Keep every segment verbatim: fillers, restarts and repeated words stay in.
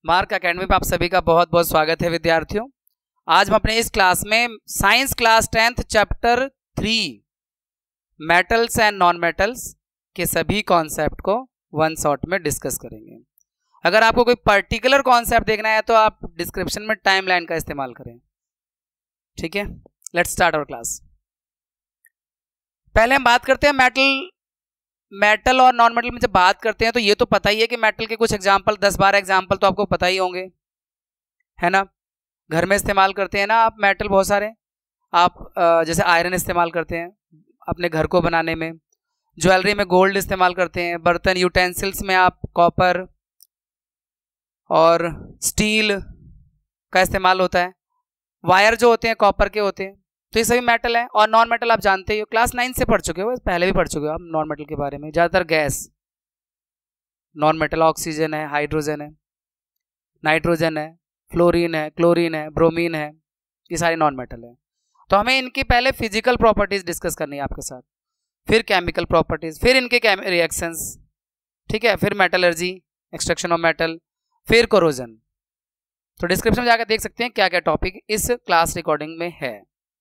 Mark academy पे आप सभी का बहुत बहुत स्वागत है विद्यार्थियों। आज हम अपने इस क्लास में science class tenth chapter three metals and non metals के सभी कॉन्सेप्ट को वन शॉट में डिस्कस करेंगे। अगर आपको कोई पर्टिकुलर कॉन्सेप्ट देखना है तो आप डिस्क्रिप्शन में टाइमलाइन का इस्तेमाल करें। ठीक है, लेट्स स्टार्ट आवर क्लास। पहले हम बात करते हैं मेटल मेटल और नॉन मेटल में जब बात करते हैं तो ये तो पता ही है कि मेटल के कुछ एग्जांपल दस बारह एग्जांपल तो आपको पता ही होंगे, है ना। घर में इस्तेमाल करते हैं ना आप मेटल बहुत सारे। आप जैसे आयरन इस्तेमाल करते हैं अपने घर को बनाने में, ज्वेलरी में गोल्ड इस्तेमाल करते हैं, बर्तन यूटेंसिल्स में आप कॉपर और स्टील का इस्तेमाल होता है। वायर जो होते हैं कॉपर के होते हैं, तो ये सभी मेटल है। और नॉन मेटल आप जानते ही हो, क्लास नाइन से पढ़ चुके हो, पहले भी पढ़ चुके हो आप नॉन मेटल के बारे में। ज़्यादातर गैस नॉन मेटल ऑक्सीजन है, हाइड्रोजन है, नाइट्रोजन है, फ्लोरीन है, क्लोरीन है, ब्रोमीन है, ये सारी नॉन मेटल है। तो हमें इनकी पहले फिजिकल प्रॉपर्टीज डिस्कस करनी है आपके साथ, फिर केमिकल प्रॉपर्टीज, फिर इनके रिएक्शंस, ठीक है, फिर मेटलर्जी, एक्सट्रैक्शन ऑफ मेटल, फिर कोरोजन। तो डिस्क्रिप्शन में जाकर देख सकते हैं क्या क्या टॉपिक इस क्लास रिकॉर्डिंग में है।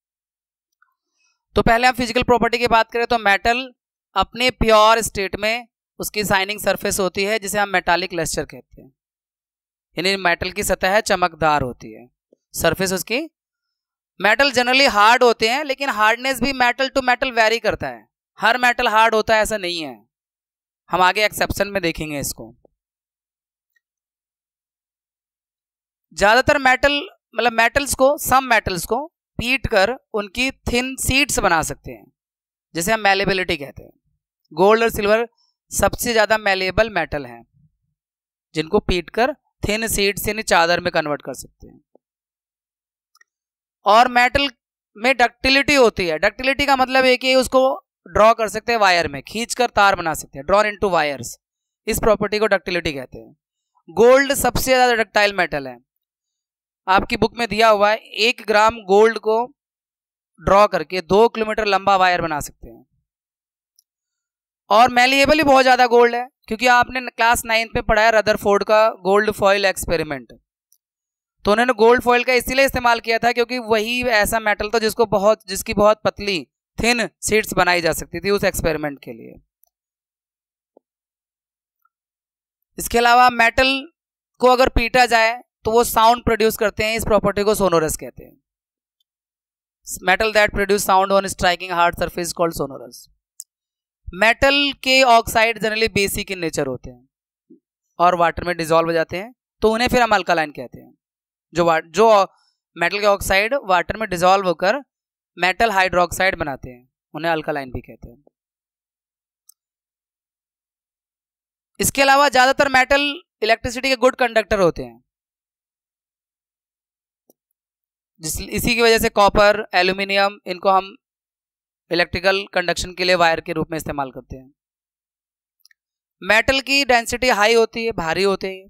तो पहले हम फिजिकल प्रॉपर्टी की बात करें तो मेटल अपने प्योर स्टेट में उसकी शाइनिंग सरफेस होती है जिसे हम मेटालिक लस्टर कहते हैं, यानी मेटल की सतह चमकदार होती है, सरफेस उसकी। मेटल जनरली हार्ड होते हैं, लेकिन हार्डनेस भी मेटल टू मेटल वेरी करता है। हर मेटल हार्ड होता है ऐसा नहीं है, हम आगे एक्सेप्शन में देखेंगे इसको। ज्यादातर मेटल मतलब मेटल्स को सम मेटल्स को पीट कर उनकी थिन सीड्स बना सकते हैं, जिसे हम मैलेबिलिटी कहते हैं। गोल्ड और सिल्वर सबसे ज्यादा मैलेबल मेटल हैं, जिनको पीट कर थिन सीड्स यानी चादर में कन्वर्ट कर सकते हैं। और मेटल में डक्टिलिटी होती है। डक्टिलिटी का मतलब है कि उसको ड्रॉ कर सकते हैं वायर में, खींचकर तार बना सकते हैं, ड्रॉन इनटू वायर्स। इस प्रॉपर्टी को डक्टिलिटी कहते हैं। गोल्ड सबसे ज्यादा डक्टाइल मेटल है। आपकी बुक में दिया हुआ है एक ग्राम गोल्ड को ड्रॉ करके दो किलोमीटर लंबा वायर बना सकते हैं। और मैलिएबल भी बहुत ज्यादा गोल्ड है, क्योंकि आपने क्लास नाइन्थ में पढ़ा है रदरफोर्ड का गोल्ड फॉइल एक्सपेरिमेंट। तो उन्होंने गोल्ड फॉइल का इसीलिए इस्तेमाल किया था क्योंकि वही ऐसा मेटल था जिसको बहुत जिसकी बहुत पतली थिन शीट्स बनाई जा सकती थी उस एक्सपेरिमेंट के लिए। इसके अलावा मेटल को अगर पीटा जाए तो वो साउंड प्रोड्यूस करते हैं। इस प्रॉपर्टी को सोनोरस कहते हैं। Metal that produce sound on striking hard surface called sonorous. Metal के oxide generally basic in nature होते हैं और वाटर में डिसॉल्व हो जाते हैं, तो उन्हें फिर हम अल्कालाइन कहते हैं। जो जो मेटल के ऑक्साइड वाटर में डिसॉल्व होकर मेटल हाइड्रोक्साइड बनाते हैं, उन्हें अल्कालाइन भी कहते हैं। इसके अलावा ज्यादातर मेटल इलेक्ट्रिसिटी के गुड कंडक्टर होते हैं, जिस इसी की वजह से कॉपर, एल्यूमिनियम, इनको हम इलेक्ट्रिकल कंडक्शन के लिए वायर के रूप में इस्तेमाल करते हैं। मेटल की डेंसिटी हाई होती है, भारी होते हैं।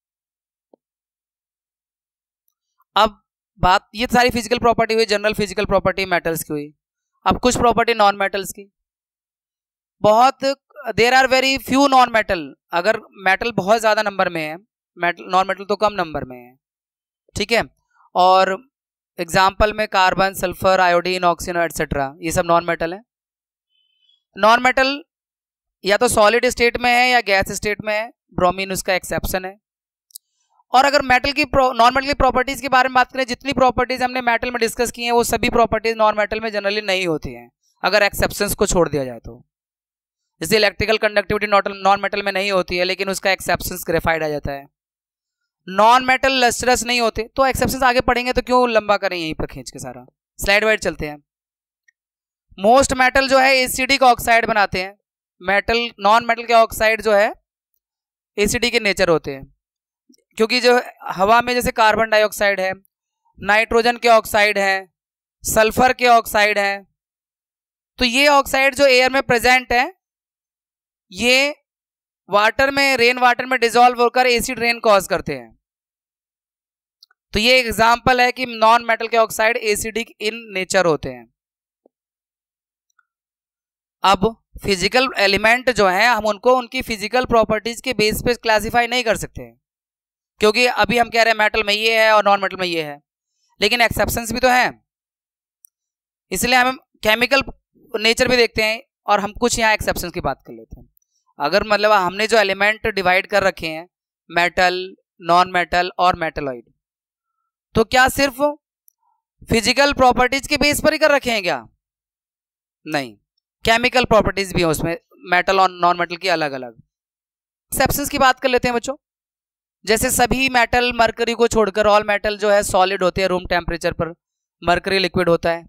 अब बात ये सारी फिजिकल प्रॉपर्टी हुई, जनरल फिजिकल प्रॉपर्टी मेटल्स की हुई। अब कुछ प्रॉपर्टी नॉन मेटल्स की। बहुत there are very few non metal. अगर मेटल बहुत ज्यादा नंबर में है, मेटल नॉन मेटल तो कम नंबर में है, ठीक है। और एग्जाम्पल में carbon, sulphur, iodine, oxygen etcetera, ये सब नॉन मेटल है। नॉन मेटल या तो सॉलिड स्टेट में है या गैस स्टेट में है, ब्रोमीन उसका एक्सेप्शन है। और अगर मेटल की नॉन मेटल की प्रॉपर्टीज के बारे में बात करें, जितनी प्रॉपर्टीज हमने मेटल में डिस्कस की हैं वो सभी प्रॉपर्टीज नॉन मेटल में जनरली नहीं होती हैं, अगर एक्सेप्शंस को छोड़ दिया जाए तो। जैसे इलेक्ट्रिकल कंडक्टिविटी नॉन मेटल में नहीं होती है, लेकिन उसका एक्सेप्शंस ग्रेफाइट आ जाता है। नॉन मेटल लस्ट्रस नहीं होते, तो एक्सेप्शंस आगे पढ़ेंगे तो क्यों लंबा करें यहीं पर खींच के सारा। स्लाइड वाइड चलते हैं। मोस्ट मेटल जो है एसिडी का ऑक्साइड बनाते हैं। मेटल नॉन मेटल के ऑक्साइड जो है एसिडी के नेचर होते हैं, क्योंकि जो हवा में जैसे कार्बन डाइऑक्साइड है, नाइट्रोजन के ऑक्साइड है, सल्फर के ऑक्साइड है, तो ये ऑक्साइड जो एयर में प्रेजेंट है ये वाटर में, रेन वाटर में डिसॉल्व होकर एसिड रेन कॉज करते हैं। तो ये एग्जांपल है कि नॉन मेटल के ऑक्साइड एसिडिक इन नेचर होते हैं। अब फिजिकल एलिमेंट जो हैं हम उनको उनकी फिजिकल प्रॉपर्टीज के बेस पे क्लासिफाई नहीं कर सकते हैं। क्योंकि अभी हम कह रहे हैं मेटल में ये है और नॉन मेटल में ये है, लेकिन एक्सेप्शंस भी तो हैं, इसलिए हम केमिकल नेचर भी देखते हैं और हम कुछ यहाँ एक्सेप्शंस की बात कर लेते हैं। अगर मतलब हमने जो एलिमेंट डिवाइड कर रखे हैं मेटल, नॉन मेटल और मेटलॉइड, तो क्या सिर्फ फिजिकल प्रॉपर्टीज के बेस पर ही कर रखे हैं क्या? नहीं, केमिकल प्रॉपर्टीज भी हैं उसमें, मेटल और नॉन मेटल की अलग अलग। एक्सेप्शंस की बात कर लेते हैं बच्चों। जैसे सभी मेटल मरकरी को छोड़कर ऑल मेटल जो है सॉलिड होते हैं रूम टेम्परेचर पर, मरकरी लिक्विड होता है।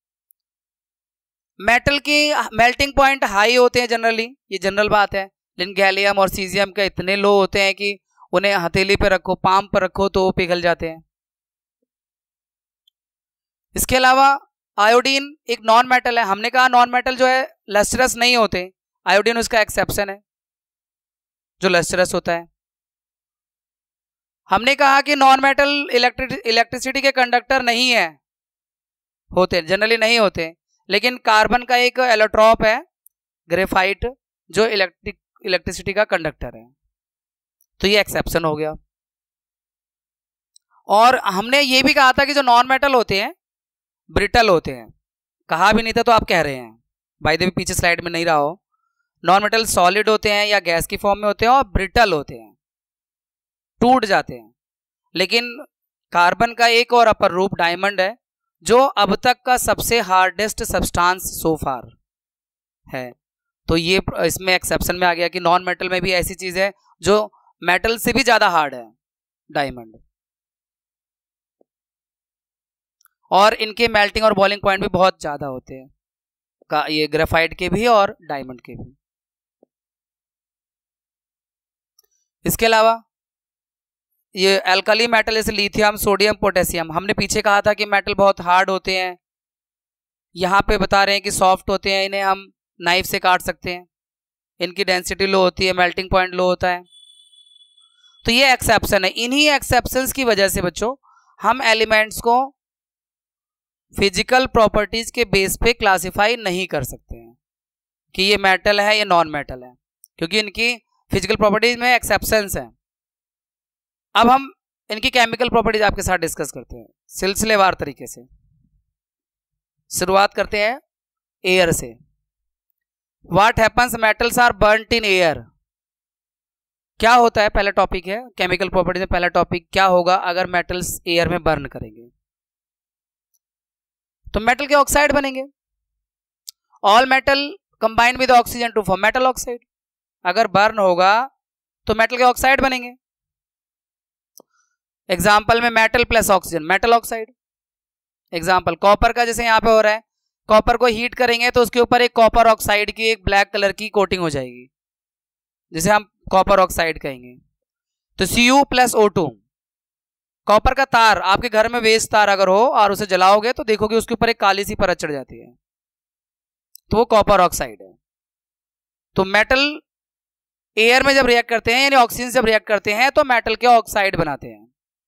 मेटल की मेल्टिंग पॉइंट हाई होते हैं जनरली, ये जनरल बात है, लेकिन गैलियम और सीजियम के इतने लो होते हैं कि उन्हें हथेली पे रखो, पाम पर रखो तो वो पिघल जाते हैं। इसके अलावा आयोडीन एक नॉन मेटल है, हमने कहा नॉन मेटल जो है लस्ट्रस नहीं होते, आयोडीन उसका एक्सेप्शन है जो लस्ट्रस होता है। हमने कहा कि नॉन मेटल इलेक्ट्रिक इलेक्ट्रिसिटी के कंडक्टर नहीं है, होते जनरली नहीं होते, लेकिन कार्बन का एक एलोट्रॉप है ग्रेफाइट जो इलेक्ट्रिक इलेक्ट्रिसिटी का कंडक्टर है, तो ये एक्सेप्शन हो गया। और हमने ये भी कहा था कि जो नॉन मेटल होते हैं ब्रिटल होते हैं, कहा भी नहीं था तो आप कह रहे हैं, बाय द वे पीछे स्लाइड में नहीं रहा हो, नॉन मेटल सॉलिड होते हैं या गैस की फॉर्म में होते हैं और ब्रिटल होते हैं, टूट जाते हैं। लेकिन कार्बन का एक और अपर रूप डायमंड है जो अब तक का सबसे हार्डेस्ट सब्सटेंस सो फार है, तो ये इसमें एक्सेप्शन में आ गया कि नॉन मेटल में भी ऐसी चीज है जो मेटल से भी ज्यादा हार्ड है, डायमंड। और इनके मेल्टिंग और बॉइलिंग पॉइंट भी बहुत ज्यादा होते हैं, का ये ग्रेफाइट के भी और डायमंड के भी। इसके अलावा ये एल्कली मेटल जैसे लिथियम, सोडियम, पोटेशियम, हमने पीछे कहा था कि मेटल बहुत हार्ड होते हैं, यहाँ पे बता रहे हैं कि सॉफ्ट होते हैं, इन्हें हम नाइफ से काट सकते हैं, इनकी डेंसिटी लो होती है, मेल्टिंग पॉइंट लो होता है। तो ये एक्सेप्शन है। इन्हीं एक्सेप्शंस की वजह से बच्चों हम एलिमेंट्स को फिजिकल प्रॉपर्टीज के बेस पे क्लासिफाई नहीं कर सकते हैं कि ये मेटल है, ये नॉन मेटल है, क्योंकि इनकी फिजिकल प्रॉपर्टीज में एक्सेप्शंस हैं। अब हम इनकी केमिकल प्रॉपर्टीज आपके साथ डिस्कस करते हैं सिलसिलेवार तरीके से। शुरुआत करते हैं एयर से। What happens metals are burnt in air. क्या होता है, पहला टॉपिक है केमिकल प्रॉपर्टीज में, पहला टॉपिक क्या होगा अगर मेटल्स एयर में बर्न करेंगे, तो मेटल के ऑक्साइड बनेंगे। All metal combined with oxygen to form metal oxide. अगर बर्न होगा तो मेटल के ऑक्साइड बनेंगे। एग्जाम्पल में metal plus oxygen, metal oxide. Example copper का, जैसे यहाँ पे हो रहा है, कॉपर को हीट करेंगे तो उसके ऊपर एक कॉपर ऑक्साइड की एक ब्लैक कलर की कोटिंग हो जाएगी, जिसे हम कॉपर ऑक्साइड कहेंगे। तो C U plus O two, copper का तार, आपके घर में वेस्ट तार अगर हो और उसे जलाओगे तो देखोगे उसके ऊपर एक काली सी परत चढ़ जाती है, तो वो कॉपर ऑक्साइड है। तो मेटल एयर में जब रिएक्ट करते हैं यानी ऑक्सीजन से जब रिएक्ट करते हैं तो मेटल के ऑक्साइड बनाते हैं।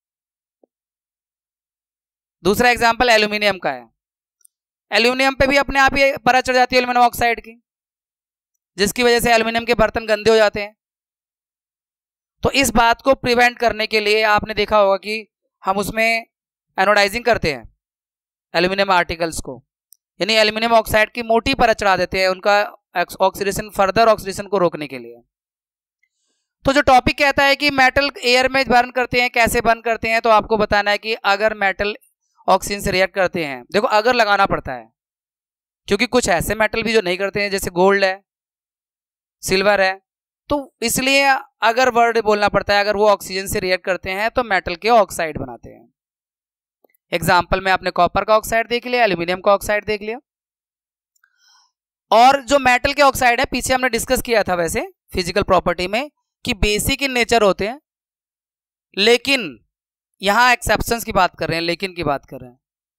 दूसरा एग्जांपल एल्यूमिनियम का है। एल्यूमिनियम पे भी अपने आप ही परत चढ़ जाती है एल्यूमिनियम ऑक्साइड की, जिसकी वजह से एल्यूमिनियम के बर्तन गंदे हो जाते हैं। तो इस बात को प्रिवेंट करने के लिए आपने देखा होगा कि हम उसमें एनोडाइजिंग करते हैं एल्यूमिनियम आर्टिकल्स को, यानी एल्यूमिनियम ऑक्साइड की मोटी परत चढ़ा देते हैं उनका ऑक्सीडेशन, फर्दर ऑक्सीडेशन को रोकने के लिए। तो जो टॉपिक कहता है कि मेटल एयर में बर्न करते हैं, कैसे बर्न करते हैं, तो आपको बताना है कि अगर मेटल ऑक्सीजन से रिएक्ट करते हैं, देखो अगर लगाना पड़ता है क्योंकि कुछ ऐसे मेटल भी जो नहीं करते हैं, जैसे गोल्ड है, सिल्वर है, तो इसलिए अगर वर्ड बोलना पड़ता है, अगर वो ऑक्सीजन से रिएक्ट करते हैं तो मेटल के ऑक्साइड बनाते हैं। एग्जाम्पल में आपने कॉपर का ऑक्साइड देख लिया, एल्यूमिनियम का ऑक्साइड देख लिया। और जो मेटल के ऑक्साइड है, पीछे हमने डिस्कस किया था वैसे फिजिकल प्रॉपर्टी में कि बेसिक इन नेचर होते हैं, लेकिन यहां एक्सेप्शंस की बात कर रहे हैं, लेकिन की बात कर रहे हैं।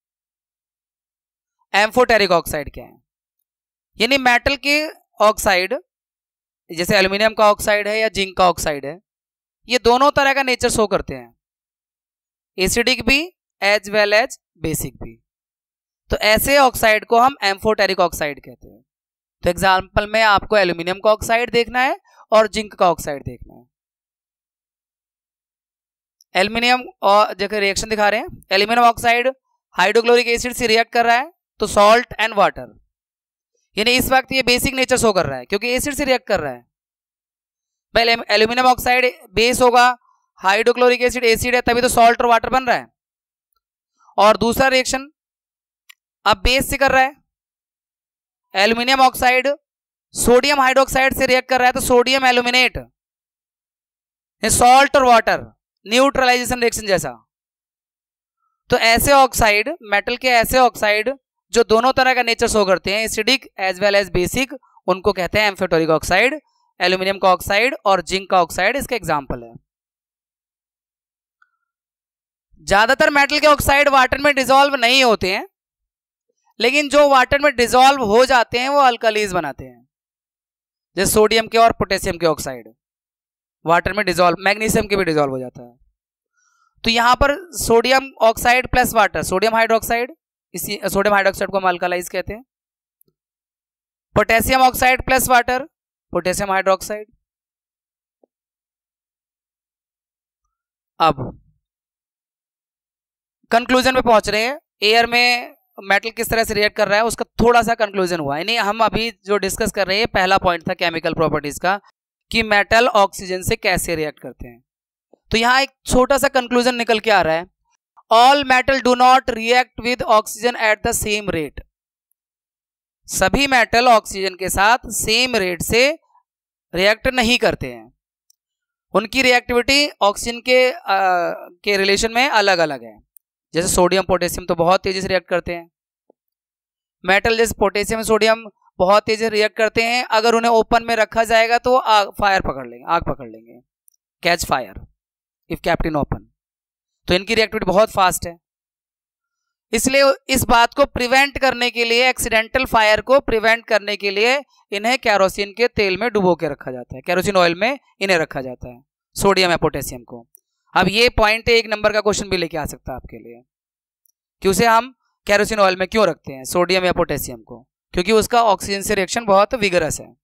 एम्फोटेरिक ऑक्साइड क्या है, यानी मेटल के ऑक्साइड जैसे एल्यूमिनियम का ऑक्साइड है या जिंक का ऑक्साइड है, ये दोनों तरह का नेचर शो करते हैं, एसिडिक भी एज वेल एज बेसिक भी। तो ऐसे ऑक्साइड को हम एम्फोटेरिक ऑक्साइड कहते हैं। तो एग्जाम्पल में आपको एल्यूमिनियम का ऑक्साइड देखना है और जिंक का ऑक्साइड देखना है। एल्यूमिनियम और जगह रिएक्शन दिखा रहे हैं, एल्यूमिनियम ऑक्साइड हाइड्रोक्लोरिक एसिड से रिएक्ट कर रहा है तो सॉल्ट एंड वाटर, यानी इस वक्त ये बेसिक नेचर शो कर रहा है क्योंकि एसिड से रिएक्ट कर रहा है। पहले एल्यूमिनियम ऑक्साइड बेस होगा, हाइड्रोक्लोरिक एसिड एसिड है, तभी तो सॉल्ट और वाटर बन रहा है। और दूसरा रिएक्शन अब बेस से कर रहा है, एल्यूमिनियम ऑक्साइड सोडियम हाइड्रोक्साइड से रिएक्ट कर रहा है तो सोडियम एल्यूमिनेट, सॉल्ट और वाटर, न्यूट्रलाइजेशन रिएक्शन जैसा। तो ऐसे ऑक्साइड, मेटल के ऐसे ऑक्साइड जो दोनों तरह का नेचर शो करते हैं, acidic as well as basic, उनको कहते हैं एम्फोटेरिक ऑक्साइड। एल्यूमिनियम का ऑक्साइड और जिंक का ऑक्साइड इसका एग्जाम्पल है। ज्यादातर मेटल के ऑक्साइड वाटर में डिसॉल्व नहीं होते हैं, लेकिन जो वाटर में डिसॉल्व हो जाते हैं वो अल्कालीज बनाते हैं, जैसे सोडियम के और पोटेशियम के ऑक्साइड वाटर में डिसॉल्व, मैग्नीशियम के भी डिसॉल्व हो जाता है। तो यहां पर sodium oxide plus water, sodium hydroxide, इसी सोडियम हाइड्रोक्साइड को हम अल्कालाइज कहते हैं। Potassium oxide plus water, potassium hydroxide. अब कंक्लूजन पे पहुंच रहे हैं, एयर में मेटल किस तरह से रिएक्ट कर रहा है उसका थोड़ा सा कंक्लूजन हुआ। यानी हम अभी जो डिस्कस कर रहे हैं पहला पॉइंट था केमिकल प्रॉपर्टीज का कि मेटल ऑक्सीजन से कैसे रिएक्ट करते हैं। तो यहां एक छोटा सा कंक्लूजन निकल के आ रहा है, all metal do not react with oxygen at the same rate. सभी मेटल ऑक्सीजन के साथ सेम रेट से रिएक्ट नहीं करते हैं, उनकी रिएक्टिविटी ऑक्सीजन के आ, के रिलेशन में अलग अलग है। जैसे सोडियम पोटेशियम तो बहुत तेजी से रिएक्ट करते हैं, मेटल जैसे पोटेशियम सोडियम बहुत तेजी से रिएक्ट करते हैं, अगर उन्हें ओपन में रखा जाएगा तो आग फायर पकड़ लेंगे, आग पकड़ लेंगे, catch fire if kept in open. तो इनकी रिएक्टिविटी बहुत फास्ट है। इसलिए इस बात को प्रिवेंट करने के लिए, एक्सीडेंटल फायर को प्रिवेंट करने के लिए इन्हें कैरोसिन के तेल में डुबो के रखा जाता है, कैरोसिन ऑयल में इन्हें रखा जाता है, सोडियम या पोटेशियम को। अब ये पॉइंट एक नंबर का क्वेश्चन भी लेके आ सकता है आपके लिए कि उसे हम कैरोसिन ऑयल में क्यों रखते हैं, सोडियम या पोटेशियम को, क्योंकि उसका ऑक्सीजन से रिएक्शन बहुत विगरस है।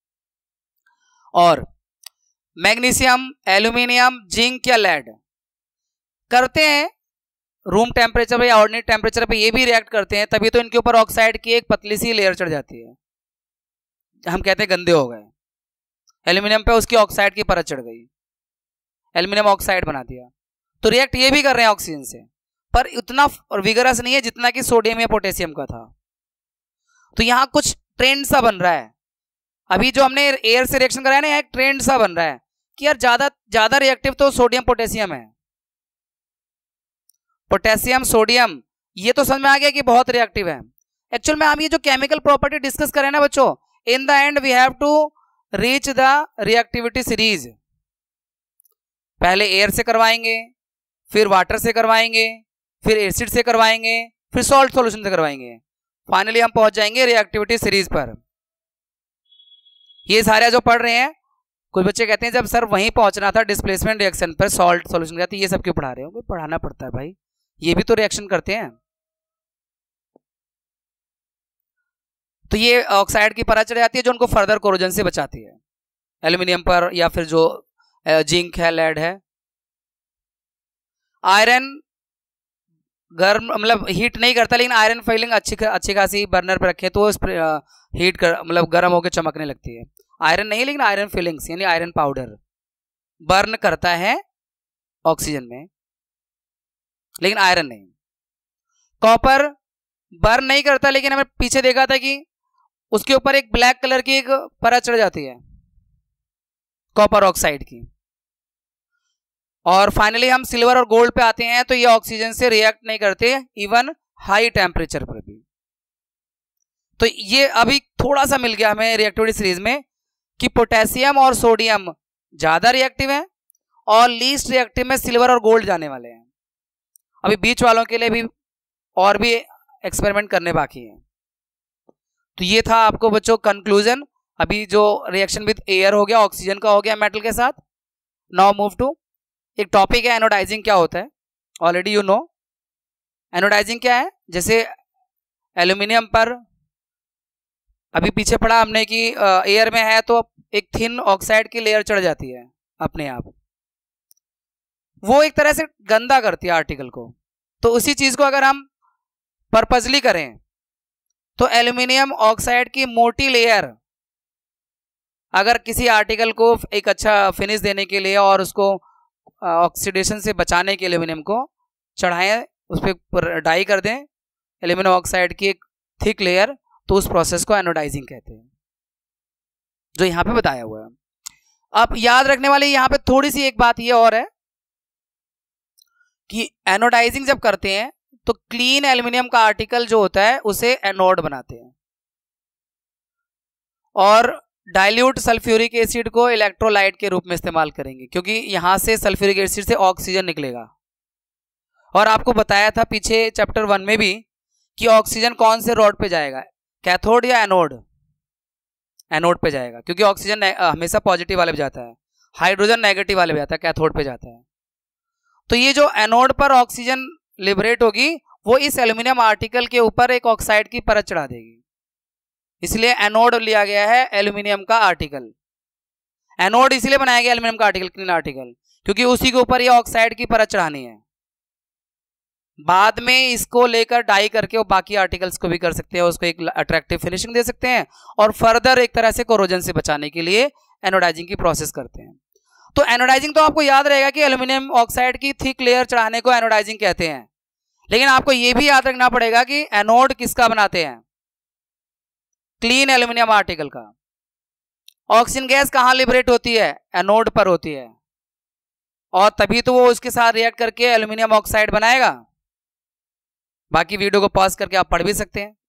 और मैग्नीशियम, एल्यूमिनियम, जिंक या लेड करते हैं रूम टेम्परेचर पे या ऑर्डिनरी टेम्परेचर पे, ये भी रिएक्ट करते हैं, तभी तो इनके ऊपर ऑक्साइड की एक पतली सी लेयर चढ़ जाती है, हम कहते हैं गंदे हो गए। एल्यूमिनियम पे उसकी ऑक्साइड की परत चढ़ गई, एल्यूमिनियम ऑक्साइड बना दिया। तो रिएक्ट ये भी कर रहे हैं ऑक्सीजन से, पर उतना विगरस नहीं है जितना कि सोडियम या पोटेशियम का था। तो यहां कुछ ट्रेंड सा बन रहा है, अभी जो हमने एयर से रिएक्शन कराया ना, एक ट्रेंड सा बन रहा है कि यार ज्यादा ज्यादा रिएक्टिव तो सोडियम पोटेशियम है, पोटेशियम सोडियम, ये तो समझ में आ गया कि बहुत रिएक्टिव है। एक्चुअल में हम ये जो केमिकल प्रॉपर्टी डिस्कस करें ना बच्चों, in the end we have to reach the reactivity series. पहले एयर से करवाएंगे, फिर वाटर से करवाएंगे, फिर एसिड से करवाएंगे, फिर सॉल्ट सॉल्यूशन से करवाएंगे, फाइनली हम पहुंच जाएंगे रिएक्टिविटी सीरीज पर। ये सारे जो पढ़ रहे हैं, कुछ बच्चे कहते हैं जब सर वहीं पहुंचना था डिस्प्लेसमेंट रिएक्शन पर, सॉल्ट सॉल्यूशन कहते हैं, ये सब क्यों पढ़ा रहे हो? पढ़ाना पड़ता है भाई, ये भी तो रिएक्शन करते हैं। तो ये ऑक्साइड की परत चढ़ जाती है जो उनको फर्दर कोरोजन से बचाती है, एल्यूमिनियम पर या फिर जो जिंक है, लेड है। आयरन गर्म मतलब हीट नहीं करता, लेकिन आयरन फीलिंग अच्छी अच्छी खासी बर्नर पे रखे तो हीट कर मतलब गर्म होकर चमकने लगती है। आयरन नहीं, लेकिन आयरन फीलिंग्स यानी आयरन पाउडर बर्न करता है ऑक्सीजन में, लेकिन आयरन नहीं। कॉपर बर्न नहीं करता, लेकिन हमें पीछे देखा था कि उसके ऊपर एक ब्लैक कलर की एक परत चढ़ जाती है कॉपर ऑक्साइड की। और फाइनली हम सिल्वर और गोल्ड पे आते हैं, तो ये ऑक्सीजन से रिएक्ट नहीं करते इवन हाई टेम्परेचर पर भी। तो ये अभी थोड़ा सा मिल गया हमें रिएक्टिविटी सीरीज में कि पोटेशियम और सोडियम ज्यादा रिएक्टिव है और लीस्ट रिएक्टिव में सिल्वर और गोल्ड जाने वाले हैं। अभी बीच वालों के लिए भी और भी एक्सपेरिमेंट करने बाकी हैं। तो ये था आपको बच्चों कंक्लूजन। अभी जो रिएक्शन विद एयर हो गया, ऑक्सीजन का हो गया मेटल के साथ। नाउ मूव टू एक टॉपिक है एनोडाइजिंग क्या होता है, ऑलरेडी यू नो। एनोडाइजिंग क्या है, जैसे एल्यूमिनियम पर अभी पीछे पढ़ा हमने कि एयर में है तो एक थिन ऑक्साइड की लेयर चढ़ जाती है अपने आप। वो एक तरह से गंदा करती है आर्टिकल को। तो उसी चीज को अगर हम पर्पजली करें तो एल्यूमिनियम ऑक्साइड की मोटी लेयर अगर किसी आर्टिकल को एक अच्छा फिनिश देने के लिए और उसको ऑक्सीडेशन से बचाने के लिए एल्यूमिनियम को चढ़ाएं, उस पर डाई कर दें एल्यूमिनियम ऑक्साइड की एक थिक लेयर, तो उस प्रोसेस को एनोडाइजिंग कहते हैं, जो यहाँ पे बताया हुआ है। अब याद रखने वाली यहाँ पे थोड़ी सी एक बात ये और है कि एनोडाइजिंग जब करते हैं तो क्लीन एल्यूमिनियम का आर्टिकल जो होता है उसे एनोड बनाते हैं और डाइल्यूट सल्फ्यूरिक एसिड को इलेक्ट्रोलाइट के रूप में इस्तेमाल करेंगे, क्योंकि यहां से सल्फ्यूरिक एसिड से ऑक्सीजन निकलेगा। और आपको बताया था पीछे चैप्टर वन में भी कि ऑक्सीजन कौन से रोड पे जाएगा, कैथोड या एनोड? एनोड पे जाएगा, क्योंकि ऑक्सीजन हमेशा पॉजिटिव वाले पे जाता है, हाइड्रोजन नेगेटिव वाले पे जाता है, कैथोड पे जाता है। तो ये जो एनोड पर ऑक्सीजन लिबरेट होगी वो इस एल्यूमिनियम आर्टिकल के ऊपर एक ऑक्साइड की परत चढ़ा देगी, इसलिए एनोड लिया गया है एल्यूमिनियम का आर्टिकल। एनोड इसलिए बनाया गया एल्यूमिनियम का आर्टिकल, क्लीन आर्टिकल, क्योंकि उसी के ऊपर ये ऑक्साइड की परत चढ़ानी है। बाद में इसको लेकर डाई करके वो बाकी आर्टिकल्स को भी कर सकते हैं, उसको एक अट्रैक्टिव फिनिशिंग दे सकते हैं और फर्दर एक तरह से कोरोजन से बचाने के लिए एनोडाइजिंग की प्रोसेस करते हैं। तो एनोडाइजिंग तो आपको याद रहेगा कि एल्यूमिनियम ऑक्साइड की थिक लेयर चढ़ाने को एनोडाइजिंग कहते हैं, लेकिन आपको यह भी याद रखना पड़ेगा कि एनोड किसका बनाते हैं? क्लीन एल्यूमिनियम आर्टिकल का। ऑक्सीजन गैस कहां लिबरेट होती है? एनोड पर होती है, और तभी तो वो उसके साथ रिएक्ट करके एल्यूमिनियम ऑक्साइड बनाएगा। बाकी वीडियो को पॉज करके आप पढ़ भी सकते हैं।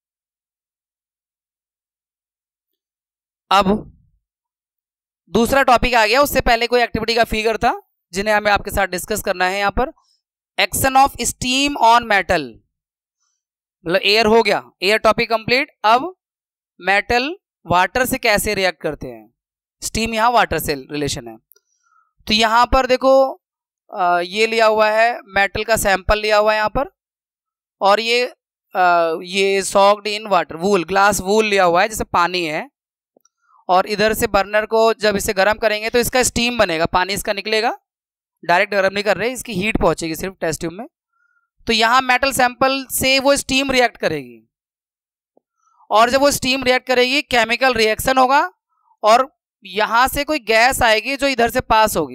अब दूसरा टॉपिक आ गया, उससे पहले कोई एक्टिविटी का फिगर था जिन्हें हमें आपके साथ डिस्कस करना है। यहां पर action of steam on metal, मतलब एयर हो गया, एयर टॉपिक कंप्लीट। अब मेटल वाटर से कैसे रिएक्ट करते हैं, स्टीम यहां वाटर से रिलेशन है। तो यहां पर देखो आ, ये लिया हुआ है मेटल का सैंपल लिया हुआ है यहां पर, और ये आ, ये soaked in water, wool, glass wool लिया हुआ है जैसे पानी है, और इधर से बर्नर को जब इसे गर्म करेंगे तो इसका स्टीम बनेगा, पानी इसका निकलेगा, डायरेक्ट गर्म नहीं कर रहे, इसकी हीट पहुंचेगी सिर्फ टेस्ट ट्यूब में। तो यहां मेटल सैंपल से वो स्टीम रिएक्ट करेगी, और जब वो स्टीम रिएक्ट करेगी केमिकल रिएक्शन होगा और यहां से कोई गैस आएगी जो इधर से पास होगी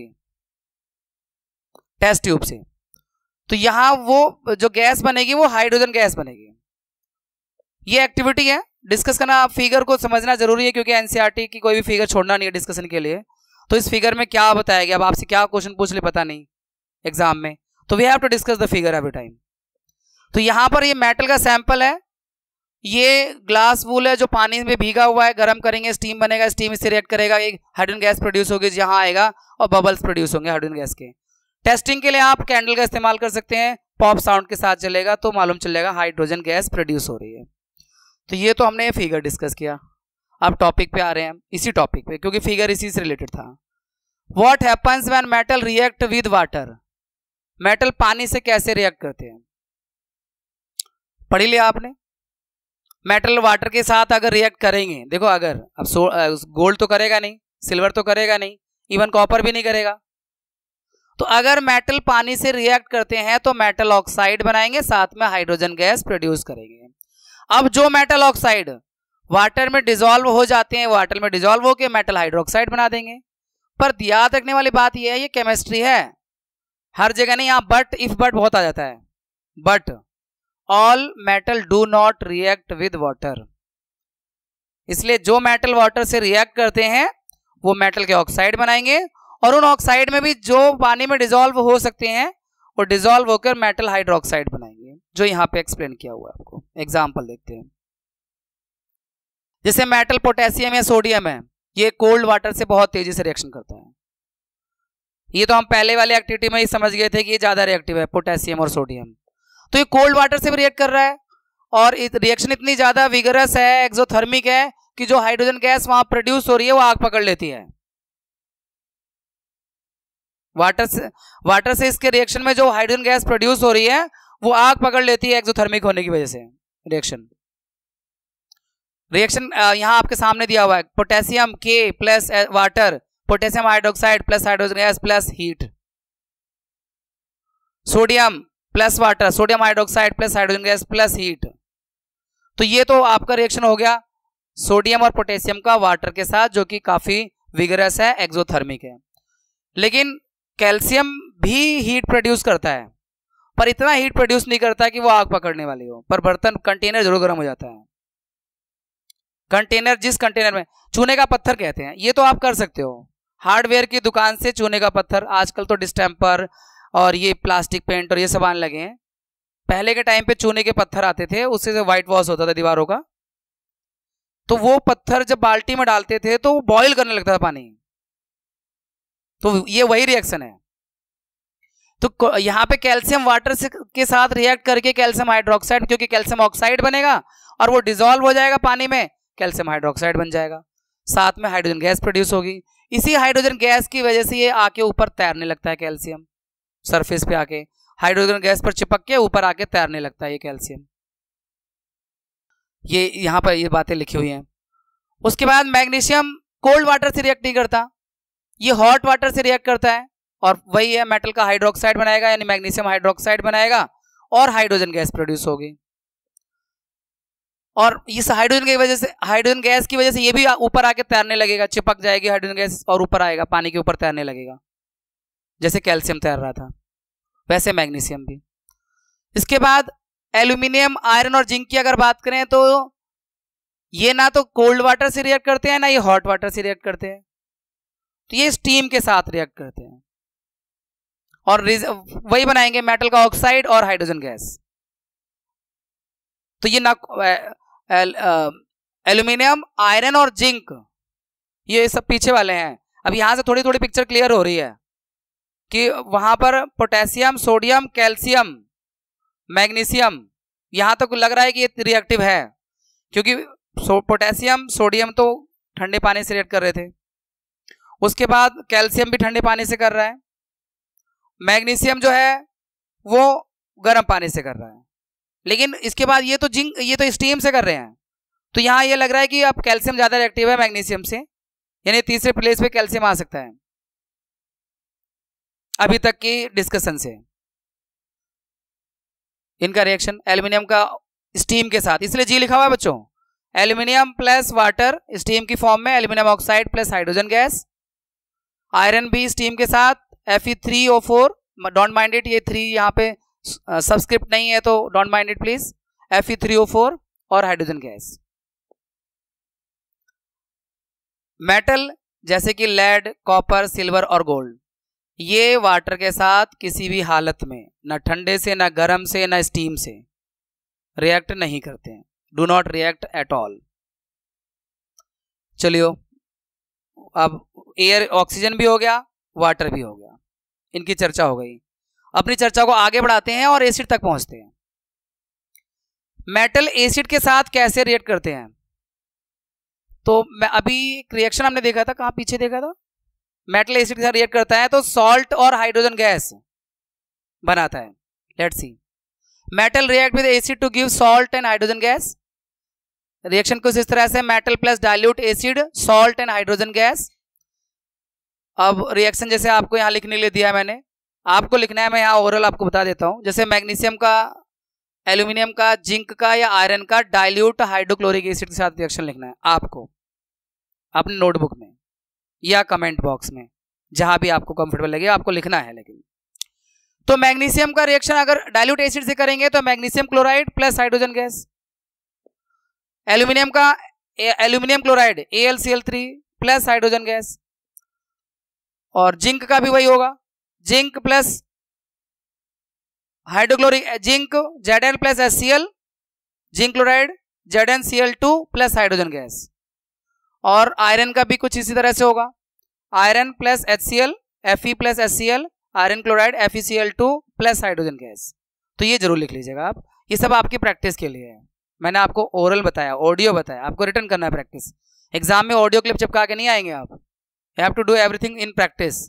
टेस्ट ट्यूब से। तो यहां वो जो गैस बनेगी वो हाइड्रोजन गैस बनेगी। ये एक्टिविटी है, डिस्कस करना, फिगर को समझना जरूरी है, क्योंकि एनसीईआरटी की कोई भी फिगर छोड़ना नहीं है डिस्कशन के लिए। तो इस फिगर में क्या बताया गया, अब आपसे क्या क्वेश्चन पूछ ले पता नहीं एग्जाम में, तो we have to discuss the figure every time. तो यहां पर ये मेटल का सैंपल है, ये ग्लास वूल है जो पानी में भीगा हुआ है, गर्म करेंगे स्टीम बनेगा, स्टीम इससे रिएक्ट करेगा, एक हाइड्रोजन गैस प्रोड्यूस होगी जहां आएगा और बबल्स प्रोड्यूस होंगे हाइड्रोजन गैस के। टेस्टिंग के लिए आप कैंडल का इस्तेमाल कर सकते हैं, पॉप साउंड के साथ चलेगा तो मालूम चल जाएगा हाइड्रोजन गैस प्रोड्यूस हो रही है। तो ये तो हमने फिगर डिस्कस किया। अब टॉपिक पे आ रहे हैं, इसी टॉपिक पे, क्योंकि फिगर इसी से रिलेटेड था। What happens when metal react with water, metal पानी से कैसे रिएक्ट करते हैं, पढ़ लिया आपने। मेटल वाटर के साथ अगर रिएक्ट करेंगे, देखो अगर अब गोल्ड तो करेगा नहीं, सिल्वर तो करेगा नहीं, इवन कॉपर भी नहीं करेगा, तो अगर मेटल पानी से रिएक्ट करते हैं तो मेटल ऑक्साइड बनाएंगे, साथ में हाइड्रोजन गैस प्रोड्यूस करेंगे। अब जो मेटल ऑक्साइड वाटर में डिसॉल्व हो जाते हैं, वाटर में डिसॉल्व होकर मेटल हाइड्रोक्साइड बना देंगे। पर याद रखने वाली बात यह है, ये केमिस्ट्री है, हर जगह नहीं, यहां बट इफ बट बहुत आ जाता है। But all metal do not react with water, इसलिए जो मेटल वाटर से रिएक्ट करते हैं वो मेटल के ऑक्साइड बनाएंगे, और उन ऑक्साइड में भी जो पानी में डिसॉल्व हो सकते हैं वो डिसॉल्व होकर मेटल हाइड्रोक्साइड बनाएंगे, जो यहां पे एक्सप्लेन किया हुआ है। आपको एग्जांपल देखते हैं, जैसे मेटल पोटेशियम या सोडियम है, ये कोल्ड वाटर से बहुत तेजी से रिएक्शन करता है। ये तो हम पहले वाले एक्टिविटी में ही समझ गए थे कि ये ज्यादा रिएक्टिव है, पोटेशियम और सोडियम। तो ये कोल्ड वाटर से भी रिएक्ट कर रहा है, और रिएक्शन इतनी ज्यादा विगरस है, एक्सोथर्मिक है, कि जो हाइड्रोजन गैस वहां प्रोड्यूस हो रही है वो आग पकड़ लेती है। वाटर से वाटर से इसके रिएक्शन में जो हाइड्रोजन गैस प्रोड्यूस हो रही है वो आग पकड़ लेती है एक्सोथर्मिक होने की वजह से। रिएक्शन रिएक्शन यहां आपके सामने दिया हुआ है, पोटेशियम के plus water, potassium hydroxide plus hydrogen gas plus heat. Sodium plus water, sodium hydroxide plus hydrogen gas plus heat. तो ये तो आपका रिएक्शन हो गया सोडियम और पोटेशियम का वाटर के साथ, जो कि काफी विगरस है, एक्सोथर्मिक है। लेकिन कैल्शियम भी हीट प्रोड्यूस करता है, पर इतना हीट प्रोड्यूस नहीं करता कि वो आग पकड़ने वाली हो, पर बर्तन कंटेनर जरूर गर्म हो जाता है। कंटेनर, जिस कंटेनर में चूने का पत्थर कहते हैं, ये तो आप कर सकते हो। हार्डवेयर की दुकान से चूने का पत्थर, आजकल तो डिस्टेम्पर और ये प्लास्टिक पेंट और ये सब आने लगे हैं। पहले के टाइम पे चूने के पत्थर आते थे, उससे जो व्हाइट वॉश होता था दीवारों का, तो वो पत्थर जब बाल्टी में डालते थे तो वो बॉईल करने लगता था पानी। तो ये वही रिएक्शन है। तो यहाँ पे कैल्शियम वाटर से के साथ रिएक्ट करके कैल्शियम हाइड्रोक्साइड, क्योंकि कैल्शियम ऑक्साइड बनेगा और वो डिसॉल्व हो जाएगा पानी में, कैल्शियम हाइड्रोक्साइड बन जाएगा, साथ में हाइड्रोजन गैस प्रोड्यूस होगी। इसी हाइड्रोजन गैस की वजह से ये आके ऊपर तैरने लगता है कैल्शियम, सरफेस पे आके हाइड्रोजन गैस पर चिपक के ऊपर आके तैरने लगता है ये कैल्शियम। ये यहाँ पर ये बातें लिखी हुई हैं। उसके बाद मैग्नीशियम कोल्ड वाटर से रिएक्ट नहीं करता, ये हॉट वाटर से रिएक्ट करता है, और वही है मेटल का हाइड्रोक्साइड बनाएगा, यानी मैग्नीशियम हाइड्रोक्साइड बनाएगा और हाइड्रोजन गैस प्रोड्यूस होगी। और इस हाइड्रोजन की वजह से, हाइड्रोजन गैस की वजह से ये भी ऊपर आके तैरने लगेगा, चिपक जाएगी हाइड्रोजन गैस और ऊपर आएगा, पानी के ऊपर तैरने लगेगा, जैसे कैल्शियम तैर रहा था वैसे मैग्नीशियम भी। इसके बाद एल्यूमिनियम, आयरन और जिंक की अगर बात करें तो ये ना तो कोल्ड वाटर से रिएक्ट करते हैं, ना ये हॉट वाटर से रिएक्ट करते हैं, तो ये स्टीम के साथ रिएक्ट करते हैं और वही बनाएंगे मेटल का ऑक्साइड और हाइड्रोजन गैस। तो ये ना एल्यूमिनियम, आयरन और जिंक, ये सब पीछे वाले हैं। अब यहां से थोड़ी थोड़ी पिक्चर क्लियर हो रही है कि वहां पर पोटेशियम, सोडियम, कैल्शियम, मैग्नीशियम, यहां तक तो लग रहा है कि ये रिएक्टिव है, क्योंकि सो, पोटेशियम, सोडियम तो ठंडे पानी से रिएक्ट कर रहे थे, उसके बाद कैल्शियम भी ठंडे पानी से कर रहा है, मैग्नीशियम जो है वो गर्म पानी से कर रहा है, लेकिन इसके बाद ये तो जिंक, ये तो स्टीम से कर रहे हैं। तो यहां ये लग रहा है कि अब कैल्शियम ज्यादा रिएक्टिव है मैग्नीशियम से, यानी तीसरे प्लेस पे कैल्शियम आ सकता है अभी तक की डिस्कशन से। इनका रिएक्शन एल्यूमिनियम का स्टीम के साथ, इसलिए जी लिखा हुआ है बच्चों, एल्यूमिनियम प्लस वाटर स्टीम की फॉर्म में, aluminium oxide plus hydrogen gas. Iron भी स्टीम के साथ, F E three O four, don't mind it, ये थ्री यहाँ पे सबस्क्रिप्ट नहीं है तो don't mind it please, F E three O four और हाइड्रोजन गैस। मेटल जैसे कि लेड, कॉपर, सिल्वर और गोल्ड, ये वाटर के साथ किसी भी हालत में, ना ठंडे से, ना गर्म से, ना स्टीम से रिएक्ट नहीं करते हैं, do not react at all. चलिए, अब एयर, ऑक्सीजन भी हो गया, वाटर भी हो गया, इनकी चर्चा हो गई। अपनी चर्चा को आगे बढ़ाते हैं और एसिड तक पहुंचते हैं। मेटल एसिड के साथ कैसे रिएक्ट करते हैं? तो मैं अभी रिएक्शन हमने देखा था, कहां पीछे देखा था, मेटल एसिड के साथ रिएक्ट करता है तो सॉल्ट और हाइड्रोजन गैस बनाता है। Let's see, metal react with acid to give salt and hydrogen gas. Reaction कुछ इस तरह से, metal plus dilute acid, salt and hydrogen gas. अब रिएक्शन जैसे आपको यहां लिखने के लिए दिया है मैंने, आपको लिखना है, मैं यहां ओरल आपको बता देता हूं। जैसे मैग्नीशियम का, एल्यूमिनियम का, जिंक का या आयरन का डाइल्यूट हाइड्रोक्लोरिक एसिड के साथ रिएक्शन लिखना है आपको अपने नोटबुक में या कमेंट बॉक्स में, जहां भी आपको कंफर्टेबल लगे आपको लिखना है। लेकिन तो मैग्नीशियम का रिएक्शन अगर डाइल्यूट एसिड से करेंगे तो magnesium chloride plus hydrogen gas. Aluminium का aluminium chloride A L C L three plus hydrogen gas. और जिंक का भी वही होगा, zinc plus hydrochloric, zinc Z N plus H C L, zinc chloride Z N C L two plus hydrogen gas. और iron का भी कुछ इसी तरह से होगा, iron plus H C L, F E plus H C L, iron chloride F E C L two plus hydrogen gas. तो ये जरूर लिख लीजिएगा आप, ये सब आपकी प्रैक्टिस के लिए है। मैंने आपको ओरल बताया, ऑडियो बताया, आपको रिटर्न करना है प्रैक्टिस। एग्जाम में ऑडियो क्लिप चिपका के नहीं आएंगे आप, you have to do everything in practice.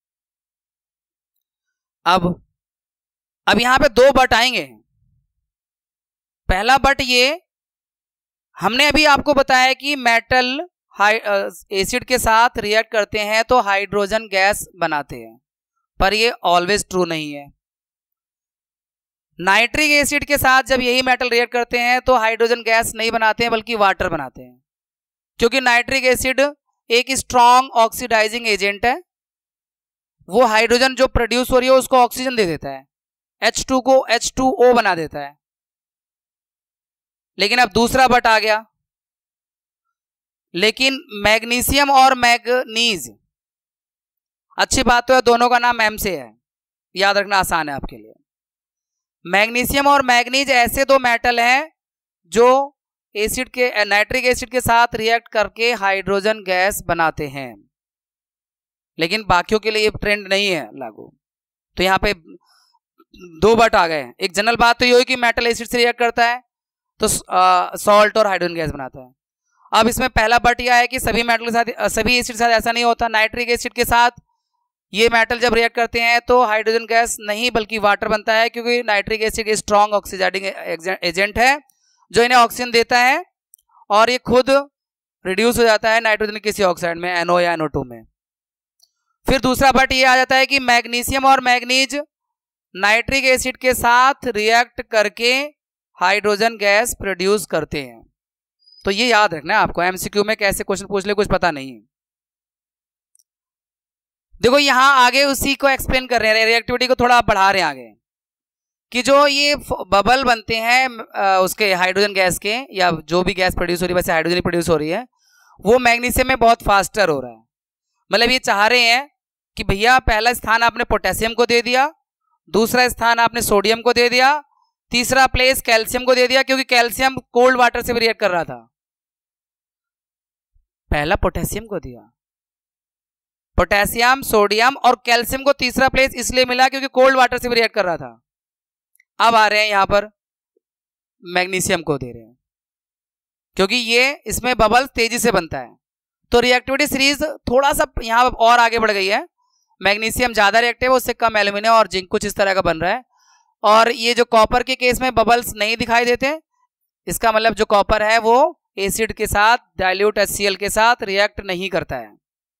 अब अब यहां पे दो बट आएंगे। पहला बट ये, हमने अभी आपको बताया कि मेटल एसिड के साथ रिएक्ट करते हैं तो हाइड्रोजन गैस बनाते हैं, पर ये ऑलवेज ट्रू नहीं है। नाइट्रिक एसिड के साथ जब यही मेटल रिएक्ट करते हैं तो हाइड्रोजन गैस नहीं बनाते हैं बल्कि वाटर बनाते हैं, क्योंकि नाइट्रिक एसिड एक स्ट्रॉन्ग ऑक्सीडाइजिंग एजेंट है। वो हाइड्रोजन जो प्रोड्यूस हो रही है उसको ऑक्सीजन दे देता है, एच टू को एच टू ओ बना देता है। लेकिन अब दूसरा बट आ गया, लेकिन मैग्नीशियम और मैग्नीज, अच्छी बात तो है दोनों का नाम एम से है, याद रखना आसान है आपके लिए। मैग्नीशियम और मैग्नीज ऐसे दो मेटल हैं जो एसिड के नाइट्रिक एसिड के साथ रिएक्ट करके हाइड्रोजन गैस बनाते हैं, लेकिन बाकियों के लिए ये ट्रेंड नहीं है लागू। तो यहाँ पे दो बट आ गए। एक जनरल बात तो ये हुई कि मेटल एसिड से रिएक्ट करता है तो सॉल्ट और हाइड्रोजन गैस बनाता है। अब इसमें पहला बट यह है कि सभी मेटल के साथ, सभी एसिड के साथ ऐसा नहीं होता। नाइट्रिक एसिड के साथ ये मेटल जब रिएक्ट करते हैं तो हाइड्रोजन गैस नहीं बल्कि वाटर बनता है, क्योंकि नाइट्रिक एसिड एक स्ट्रॉन्ग ऑक्सीडाइजिंग एजेंट है जो इन्हें ऑक्सीजन देता है और ये खुद रिड्यूस हो जाता है नाइट्रोजन किसी ऑक्साइड में, एन ओ या एन ओ टू में। फिर दूसरा बट ये आ जाता है कि मैग्नीशियम और मैग्नीज नाइट्रिक एसिड के साथ रिएक्ट करके हाइड्रोजन गैस प्रोड्यूस करते हैं। तो ये याद रखना है आपको, एमसीक्यू में कैसे क्वेश्चन पूछ ले कुछ पता नहीं है। देखो यहां आगे उसी को एक्सप्लेन कर रहे हैं, रिएक्टिविटी को थोड़ा बढ़ा रहे हैं आगे, कि जो ये बबल बनते हैं उसके हाइड्रोजन गैस के, या जो भी गैस प्रोड्यूस हो रही है, वैसे हाइड्रोजन प्रोड्यूस हो रही है, वो मैग्नीशियम में बहुत फास्टर हो रहा है। मतलब ये चाह रहे हैं कि भैया पहला स्थान आपने पोटेशियम को दे दिया, दूसरा स्थान आपने सोडियम को दे दिया, तीसरा प्लेस कैल्शियम को दे दिया, क्योंकि कैल्शियम कोल्ड वाटर से भी रिएक्ट कर रहा था। पहला पोटेशियम को दिया, पोटेशियम, सोडियम और कैल्शियम को तीसरा प्लेस इसलिए मिला क्योंकि कोल्ड वाटर से भी रिएक्ट कर रहा था। अब आ रहे हैं यहां पर मैग्नीशियम को दे रहे हैं, क्योंकि ये इसमें बबल तेजी से बनता है। तो रिएक्टिविटी सीरीज थोड़ा सा यहां और आगे बढ़ गई है। मैग्नीशियम ज्यादा रिएक्टिव है, उससे कम एल्यूमिनियम और जिंक कुछ इस तरह का बन रहा है। और ये जो कॉपर के केस में बबल्स नहीं दिखाई देते, इसका मतलब जो कॉपर है वो एसिड के साथ, डाइल्यूट एच सी एल के साथ रिएक्ट नहीं करता है।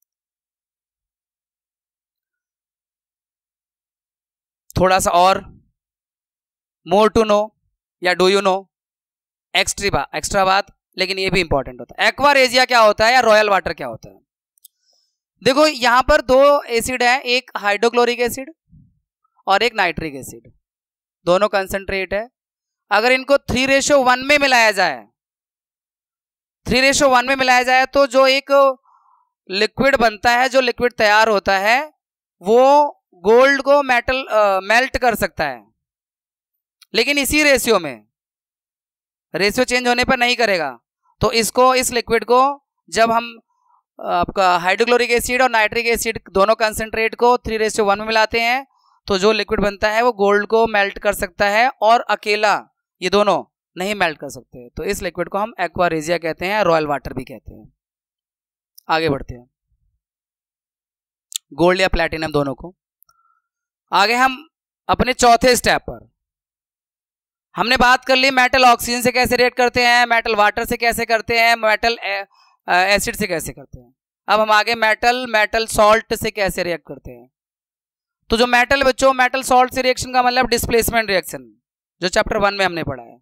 थोड़ा सा और मोर टू नो या do you know, extra extra बात, लेकिन ये भी इंपॉर्टेंट होता है। एक्वारेजिया क्या होता है या रॉयल वाटर क्या होता है? देखो यहां पर दो एसिड है, एक हाइड्रोक्लोरिक एसिड और एक नाइट्रिक एसिड, दोनों कंसंट्रेट है। अगर इनको थ्री रेशो वन में मिलाया जाए, थ्री रेशो वन में मिलाया जाए तो जो एक लिक्विड बनता है, जो लिक्विड तैयार होता है, वो गोल्ड को मेटल मेल्ट कर सकता है, लेकिन इसी रेशियो में, रेशियो चेंज होने पर नहीं करेगा। तो इसको, इस लिक्विड को जब हम आपका हाइड्रोक्लोरिक एसिड और नाइट्रिक एसिड दोनों कंसंट्रेट को थ्री रेशियो वन में मिलाते हैं तो जो लिक्विड बनता है वो गोल्ड को मेल्ट कर सकता है, और अकेला ये दोनों नहीं मेल्ट कर सकते। तो इस लिक्विड को हम एक्वारेजिया कहते हैं, रॉयल वाटर भी कहते हैं। आगे बढ़ते हैं, गोल्ड या प्लैटिनम दोनों को। आगे हम अपने चौथे स्टेप पर, हमने बात कर ली मेटल ऑक्सीजन से कैसे रिएक्ट करते हैं, मेटल वाटर से कैसे करते हैं, मेटल एसिड से कैसे करते हैं। अब हम आगे मेटल मेटल सॉल्ट से कैसे रिएक्ट करते हैं। तो जो मेटल बच्चों, मेटल सॉल्ट से रिएक्शन का मतलब डिस्प्लेसमेंट रिएक्शन, जो चैप्टर वन में हमने पढ़ा है।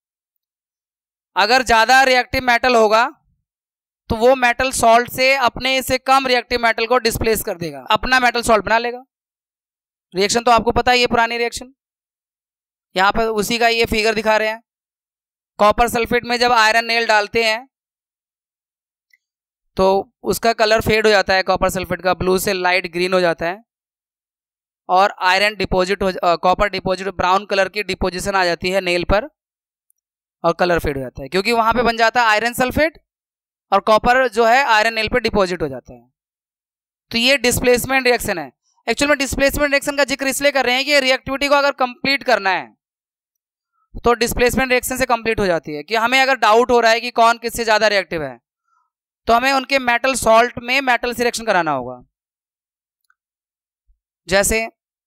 अगर ज्यादा रिएक्टिव मेटल होगा तो वो मेटल सॉल्ट से अपने से कम रिएक्टिव मेटल को डिस्प्लेस कर देगा, अपना मेटल सॉल्ट बना लेगा। रिएक्शन तो आपको पता है, ये पुरानी रिएक्शन, यहां पर उसी का ये फिगर दिखा रहे हैं। कॉपर सल्फेट में जब आयरन नेल डालते हैं तो उसका कलर फेड हो जाता है, कॉपर सल्फेट का ब्लू से लाइट ग्रीन हो जाता है, और आयरन डिपॉजिट हो, कॉपर डिपॉजिट, ब्राउन कलर की डिपोजिशन आ जाती है नेल पर और कलर फेड हो जाता है, क्योंकि वहां पे बन जाता है आयरन सल्फेट और कॉपर जो है आयरन नेल पे डिपॉजिट हो जाता है। तो ये डिस्प्लेसमेंट रिएक्शन है। एक्चुअल में डिस्प्लेसमेंट रिएक्शन का जिक्र इसलिए कर रहे हैं कि रिएक्टिविटी को अगर कंप्लीट करना है तो डिस्प्लेसमेंट रिएक्शन से कंप्लीट हो जाती है। कि हमें अगर डाउट हो रहा है कि कौन किससे ज्यादा रिएक्टिव है तो हमें उनके मेटल सॉल्ट में मेटल से रिएक्शन कराना होगा। जैसे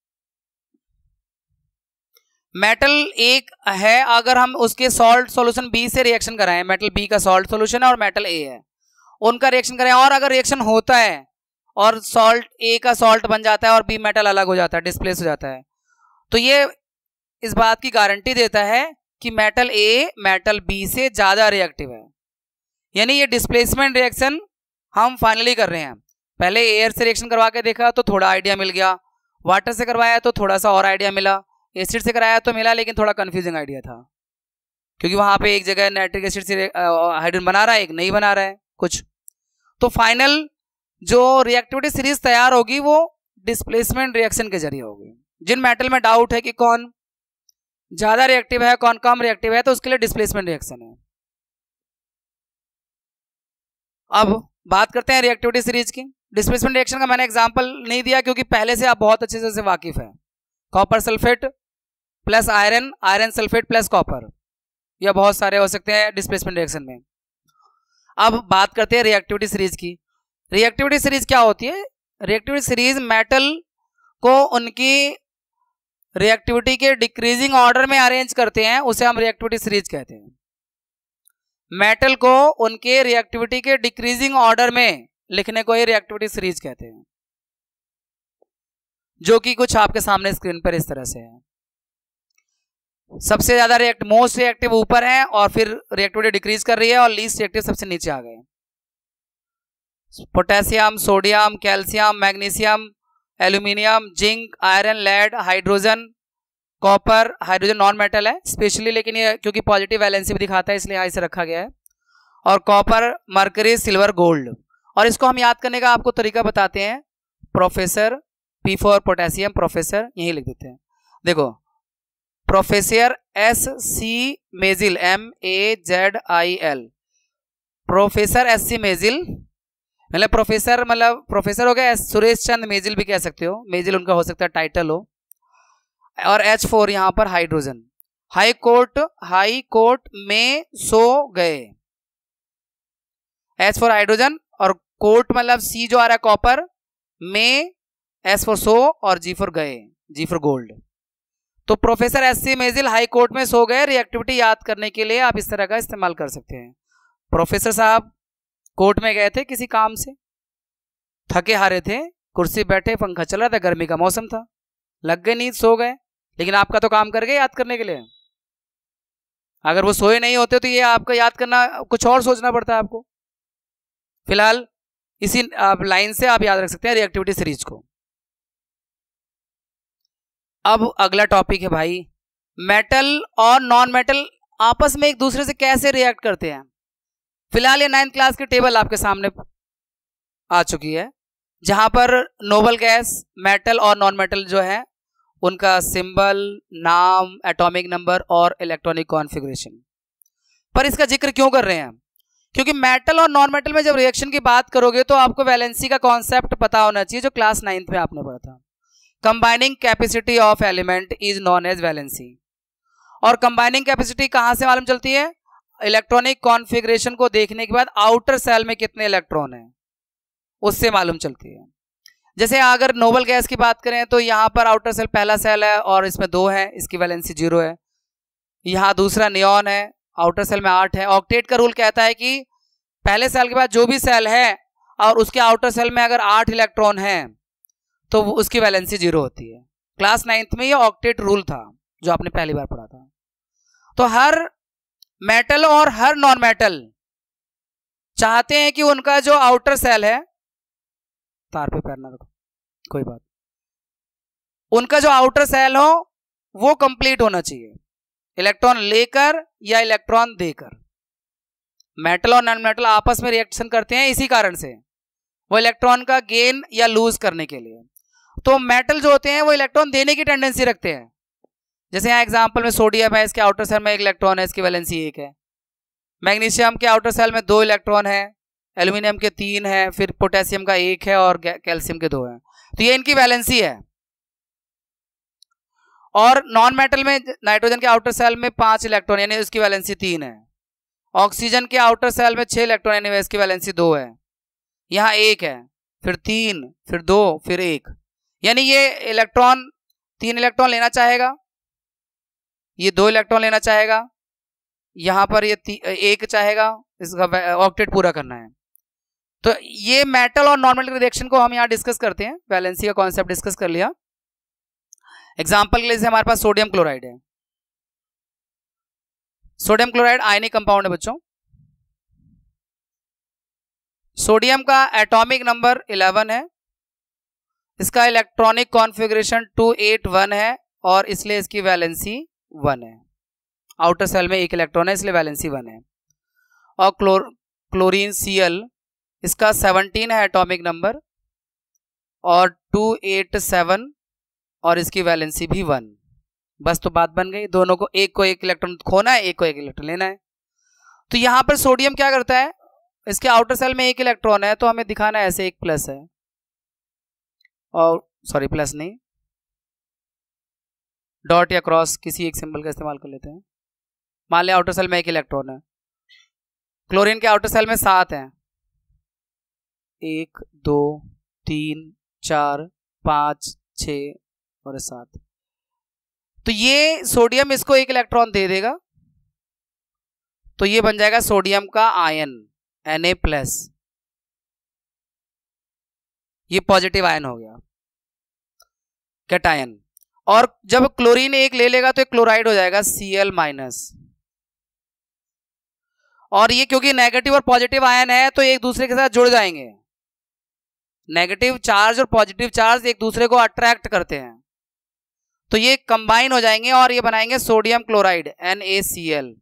मेटल एक है, अगर हम उसके सॉल्ट सॉल्यूशन बी से रिएक्शन कराएं, मेटल बी का सॉल्ट सॉल्यूशन है और मेटल ए है, उनका रिएक्शन करें, और अगर रिएक्शन होता है और सॉल्ट ए का सॉल्ट बन जाता है और बी मेटल अलग हो जाता है, डिस्प्लेस हो जाता है, तो ये इस बात की गारंटी देता है कि मेटल ए मेटल बी से ज्यादा रिएक्टिव है, यानी ये डिस्प्लेसमेंट रिएक्शन हम फाइनली कर रहे हैं। पहले एयर से रिएक्शन करवा के देखा तो थोड़ा आइडिया मिल गया, वाटर से करवाया तो थोड़ा सा और आइडिया मिला, एसिड से कराया तो मिला लेकिन थोड़ा कंफ्यूजिंग आइडिया था, क्योंकि वहां पे एक जगह नाइट्रिक एसिड से हाइड्रोजन बना रहा है, एक नहीं बना रहा है कुछ। तो फाइनल जो रिएक्टिविटी सीरीज तैयार होगी वो डिस्प्लेसमेंट रिएक्शन के जरिए होगी। जिन मेटल में डाउट है कि कौन ज्यादा रिएक्टिव है कौन कम रिएक्टिव है, तो उसके लिए डिस्प्लेसमेंट रिएक्शन है। अब बात करते हैं रिएक्टिविटी सीरीज की। डिस्प्लेसमेंट रिएक्शन का मैंने एग्जांपल नहीं दिया क्योंकि पहले से आप बहुत अच्छे से उससे वाकिफ है। Copper sulphate plus iron, iron sulphate plus copper, या बहुत सारे हो सकते हैं डिस्प्लेसमेंट रिएक्शन में। अब बात करते हैं रिएक्टिविटी सीरीज की। रिएक्टिविटी सीरीज क्या होती है? रिएक्टिविटी सीरीज मेटल को उनकी रिएक्टिविटी के डिक्रीजिंग ऑर्डर में अरेंज करते हैं, उसे हम रिएक्टिविटी सीरीज कहते हैं। मेटल को उनके रिएक्टिविटी के डिक्रीजिंग ऑर्डर में लिखने को ही रिएक्टिविटी सीरीज कहते हैं, जो कि कुछ आपके सामने स्क्रीन पर इस तरह से है। सबसे ज्यादा रिएक्ट मोस्ट रिएक्टिव ऊपर है और फिर रिएक्टिविटी डिक्रीज कर रही है, और लीस्ट रिएक्टिव सबसे नीचे आ गए। Potassium, sodium, calcium, magnesium, aluminium, zinc, iron, lead, hydrogen, copper. Hydrogen non metal है स्पेशली, लेकिन ये क्योंकि पॉजिटिव वैलेंसी भी दिखाता है इसलिए यहाँ इसे रखा गया है। और कॉपर, मरकरी, सिल्वर, गोल्ड। और इसको हम याद करने का आपको तरीका बताते हैं। Professor, P for potassium, professor यही लिख देते हैं। देखो, प्रोफेसर एस सी मेजिल, M A Z I L, professor S C मेजिल, मतलब प्रोफेसर मतलब प्रोफेसर हो गया। सुरेश चंद मेजिल भी कह सकते हो, मेजिल उनका हो सकता है टाइटल हो। और एच फोर यहां पर hydrogen. High court, high court में सो गए, एच फोर हाइड्रोजन, और कोर्ट मतलब सी जो आ रहा है कॉपर, में एस फोर सो, और जी फोर गए, जी फोर गोल्ड। तो प्रोफेसर एस सी मेजिल हाई कोर्ट में सो गए, रिएक्टिविटी याद करने के लिए आप इस तरह का इस्तेमाल कर सकते हैं। प्रोफेसर साहब कोर्ट में गए थे किसी काम से, थके हारे थे, कुर्सी बैठे, पंखा चल रहा था, गर्मी का मौसम था, लग गए नींद, सो गए। लेकिन आपका तो काम कर गए याद करने के लिए। अगर वो सोए नहीं होते तो ये आपका याद करना कुछ और सोचना पड़ता है आपको। फिलहाल इसी लाइन से आप याद रख सकते हैं रिएक्टिविटी सीरीज को। अब अगला टॉपिक है भाई, मेटल और नॉन मेटल आपस में एक दूसरे से कैसे रिएक्ट करते हैं। फिलहाल ये नाइन्थ क्लास की टेबल आपके सामने आ चुकी है, जहां पर नोबल गैस, मेटल और नॉन मेटल जो है उनका सिंबल, नाम, एटॉमिक नंबर और इलेक्ट्रॉनिक कॉन्फ़िगरेशन। पर इसका जिक्र क्यों कर रहे हैं? क्योंकि मेटल और नॉन मेटल में जब रिएक्शन की बात करोगे तो आपको वैलेंसी का कॉन्सेप्ट पता होना चाहिए, जो क्लास नाइन्थ में आपने पढ़ा था। Combining capacity of element is known as valency. और कंबाइनिंग कैपेसिटी कहां से मालूम चलती है? इलेक्ट्रॉनिक कॉन्फ़िगरेशन को देखने के बाद आउटर सेल में कितने इलेक्ट्रॉन हैं उससे मालूम चलती है। जैसे अगर नोबल गैस की बात करें तो यहाँ पर आउटर सेल पहला सेल है और इसमें दो है, इसकी वैलेंसी जीरो है। यहाँ दूसरा नियॉन है, आउटर सेल में आठ है। ऑक्टेट का रूल कहता है कि पहले सेल के बाद जो भी सेल है और उसके आउटर सेल में अगर आठ इलेक्ट्रॉन हैं तो उसकी वैलेंसी जीरो होती है। क्लास नाइन्थ में ये ऑक्टेट रूल था जो आपने पहली बार पढ़ा था। तो हर मेटल और हर नॉन मेटल चाहते हैं कि उनका जो आउटर सेल है, तार पे पैर ना रखो कोई बात, उनका जो आउटर सेल हो वो कंप्लीट होना चाहिए, इलेक्ट्रॉन लेकर या इलेक्ट्रॉन देकर। मेटल और नॉन मेटल आपस में रिएक्शन करते हैं इसी कारण से, वो इलेक्ट्रॉन का गेन या लूज करने के लिए। तो मेटल जो होते हैं वो इलेक्ट्रॉन देने की टेंडेंसी रखते हैं। जैसे यहाँ एग्जांपल में सोडियम है, इसके आउटर सेल में एक इलेक्ट्रॉन है, इसकी वैलेंसी एक है। मैग्नीशियम के आउटर सेल में दो इलेक्ट्रॉन है, एल्यूमिनियम के तीन है, फिर पोटेशियम का एक है और कैल्शियम के दो है। तो ये इनकी वैलेंसी है। और नॉन मेटल में नाइट्रोजन के आउटर सेल में पांच इलेक्ट्रॉन यानी उसकी वैलेंसी तीन है। ऑक्सीजन के आउटर सेल में छह इलेक्ट्रॉन यानी इसकी वैलेंसी दो है। यहाँ एक है, फिर तीन, फिर दो, फिर एक, यानी ये इलेक्ट्रॉन तीन इलेक्ट्रॉन लेना चाहेगा, ये दो इलेक्ट्रॉन लेना चाहेगा, यहां पर ये एक चाहेगा, इसका ऑक्टेट पूरा करना है। तो ये मेटल और नॉन मेटल रिएक्शन को हम यहाँ डिस्कस करते हैं, वैलेंसी का कॉन्सेप्ट डिस्कस कर लिया। एग्जांपल के लिए हमारे पास सोडियम क्लोराइड है, सोडियम क्लोराइड आयनिक कंपाउंड है बच्चों। सोडियम का एटॉमिक नंबर इलेवन है, इसका electronic configuration two eight one है और इसलिए इसकी वैलेंसी वन है। आउटर सेल में एक इलेक्ट्रॉन है इसलिए वैलेंसी वन है। और क्लोर क्लोरीन Cl, इसका सेवनटीन है एटॉमिक नंबर और टू एट सेवन और इसकी वैलेंसी भी वन। बस तो बात बन गई, दोनों को एक को एक इलेक्ट्रॉन खोना है, एक को एक इलेक्ट्रॉन लेना है। तो यहां पर सोडियम क्या करता है, इसके आउटर सेल में एक इलेक्ट्रॉन है तो हमें दिखाना है ऐसे एक प्लस है, और सॉरी प्लस नहीं, डॉट या क्रॉस किसी एक सिंबल का इस्तेमाल कर लेते हैं। मान लिया आउटर सेल में एक इलेक्ट्रॉन है, क्लोरीन के आउटर सेल में सात हैं, एक दो तीन चार पाँच छ और सात। तो ये सोडियम इसको एक इलेक्ट्रॉन दे देगा तो ये बन जाएगा सोडियम का आयन Na प्लस, ये पॉजिटिव आयन हो गया कैटायन। और जब क्लोरीन एक ले लेगा तो एक क्लोराइड हो जाएगा Cl माइनस। और ये क्योंकि नेगेटिव और पॉजिटिव आयन है तो एक दूसरे के साथ जुड़ जाएंगे। नेगेटिव चार्ज और पॉजिटिव चार्ज एक दूसरे को अट्रैक्ट करते हैं तो ये कंबाइन हो जाएंगे और ये बनाएंगे सोडियम क्लोराइड NaCl,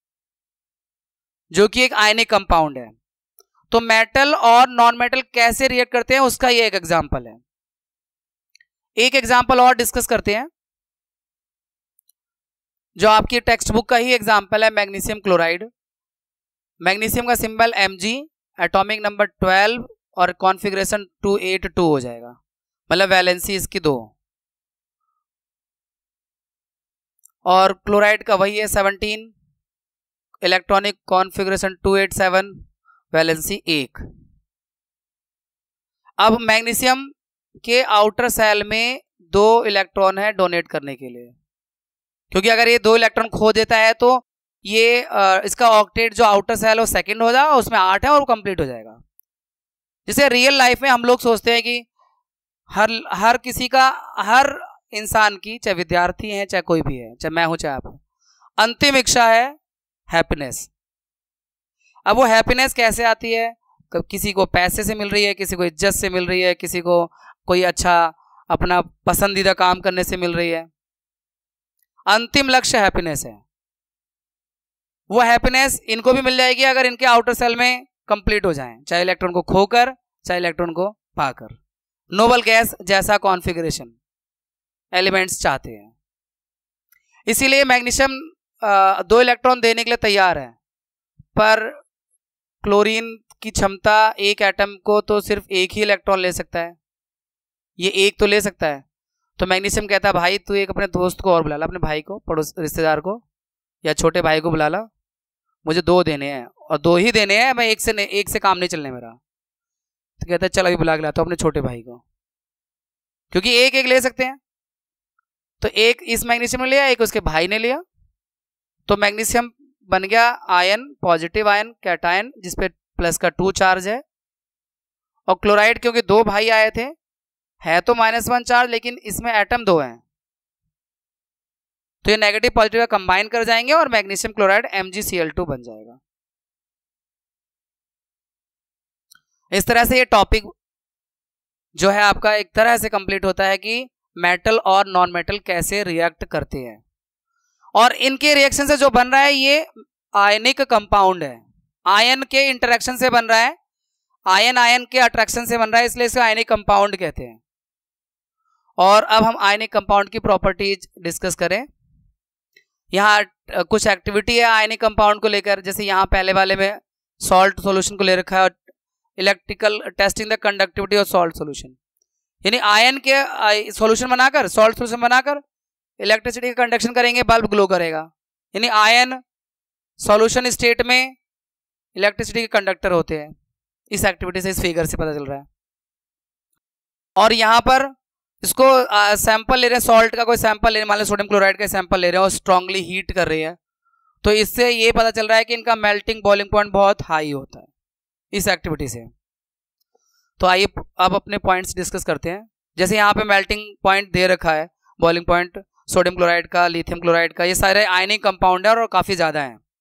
जो कि एक आयनिक कंपाउंड है। तो मेटल और नॉन मेटल कैसे रिएक्ट करते हैं उसका ये एक एग्जांपल है। एक एग्जांपल और डिस्कस करते हैं जो आपकी टेक्स्ट बुक का ही एग्जांपल है, मैग्नीशियम क्लोराइड। मैग्नीशियम का symbol Mg, atomic number twelve और कॉन्फ़िगरेशन टू एट टू हो जाएगा, मतलब वैलेंसी इसकी दो। और क्लोराइड का वही है seventeen, electronic configuration two eight seven, valency एक। अब मैग्नीशियम के आउटर सेल में दो इलेक्ट्रॉन है डोनेट करने के लिए, क्योंकि अगर ये दो इलेक्ट्रॉन खो देता है तो ये आ, इसका ऑक्टेट जो आउटर सेल है वो सेकंड हो जाएगा, उसमें आठ है और वो कंप्लीट हो जाएगा। जैसे रियल लाइफ में हम लोग सोचते हैं कि हर हर किसी का, हर इंसान की, चाहे विद्यार्थी है चाहे कोई भी है, चाहे मैं हूं चाहे आप हो, अंतिम इच्छा है हैप्पीनेस। अब वो हैप्पीनेस कैसे आती है, किसी को पैसे से मिल रही है, किसी को इज्जत से मिल रही है, किसी को कोई अच्छा अपना पसंदीदा काम करने से मिल रही है। अंतिम लक्ष्य हैप्पीनेस है। वो हैप्पीनेस इनको भी मिल जाएगी अगर इनके आउटर सेल में कंप्लीट हो जाए, चाहे इलेक्ट्रॉन को खोकर चाहे इलेक्ट्रॉन को पाकर। नोबल गैस जैसा कॉन्फ़िगरेशन एलिमेंट्स चाहते हैं। इसीलिए मैग्नीशियम दो इलेक्ट्रॉन देने के लिए तैयार है, पर क्लोरीन की क्षमता एक एटम को तो सिर्फ एक ही इलेक्ट्रॉन ले सकता है, ये एक तो ले सकता है। तो मैग्नीशियम कहता है भाई तू एक अपने दोस्त को और बुला ला, अपने भाई को, पड़ोस रिश्तेदार को या छोटे भाई को बुला ला, मुझे दो देने हैं और दो ही देने हैं, मैं एक से एक से काम नहीं चलने मेरा। तो कहता है चल अभी बुला के लाता हूं अपने छोटे भाई को, क्योंकि एक एक ले सकते हैं। तो एक इस मैग्नीशियम ने लिया, एक उसके भाई ने लिया, तो मैग्नीशियम बन गया आयन, पॉजिटिव आयन कैटायन, जिसपे प्लस का टू चार्ज है। और क्लोराइड क्योंकि दो भाई आए थे, है तो माइनस वन चार्ज लेकिन इसमें एटम दो हैं, तो ये नेगेटिव पॉजिटिव कंबाइन कर जाएंगे और मैग्नीशियम क्लोराइड MgCl टू बन जाएगा। इस तरह से ये टॉपिक जो है आपका एक तरह से कंप्लीट होता है कि मेटल और नॉन मेटल कैसे रिएक्ट करते हैं, और इनके रिएक्शन से जो बन रहा है ये आयनिक कंपाउंड है। आयन के इंटरेक्शन से बन रहा है, आयन आयन के अट्रैक्शन से बन रहा है, इसलिए इसे आयनिक कंपाउंड कहते हैं। और अब हम आयनिक कंपाउंड की प्रॉपर्टीज डिस्कस करें। यहाँ कुछ एक्टिविटी है आयनिक कंपाउंड को लेकर, जैसे यहाँ पहले वाले में सॉल्ट सॉल्यूशन को ले रखा है, electrical testing the conductivity of salt solution, यानी आयन के सॉल्यूशन बनाकर, सॉल्ट सॉल्यूशन बनाकर इलेक्ट्रिसिटी का कंडक्शन करेंगे, बल्ब ग्लो करेगा। यानी आयन सॉल्यूशन स्टेट में इलेक्ट्रिसिटी के कंडक्टर होते हैं। इस एक्टिविटी से, इस फिगर से पता चल रहा है। और यहाँ पर इसको सैंपल ले रहे हैं, सॉल्ट का कोई सैंपल ले रहे हैं, मान लो सोडियम क्लोराइड का सैंपल ले रहे हैं और स्ट्रांगली हीट कर रही है, तो इससे ये पता चल रहा है कि इनका मेल्टिंग बॉइलिंग पॉइंट बहुत हाई होता है इस एक्टिविटी से। तो आइए अब अपने पॉइंट्स डिस्कस करते हैं। जैसे यहाँ पे मेल्टिंग पॉइंट दे रखा है, बॉइलिंग पॉइंट सोडियम क्लोराइड का, लिथियम क्लोराइड का, ये सारे आयनिक कंपाउंड है और काफ़ी ज़्यादा हैं।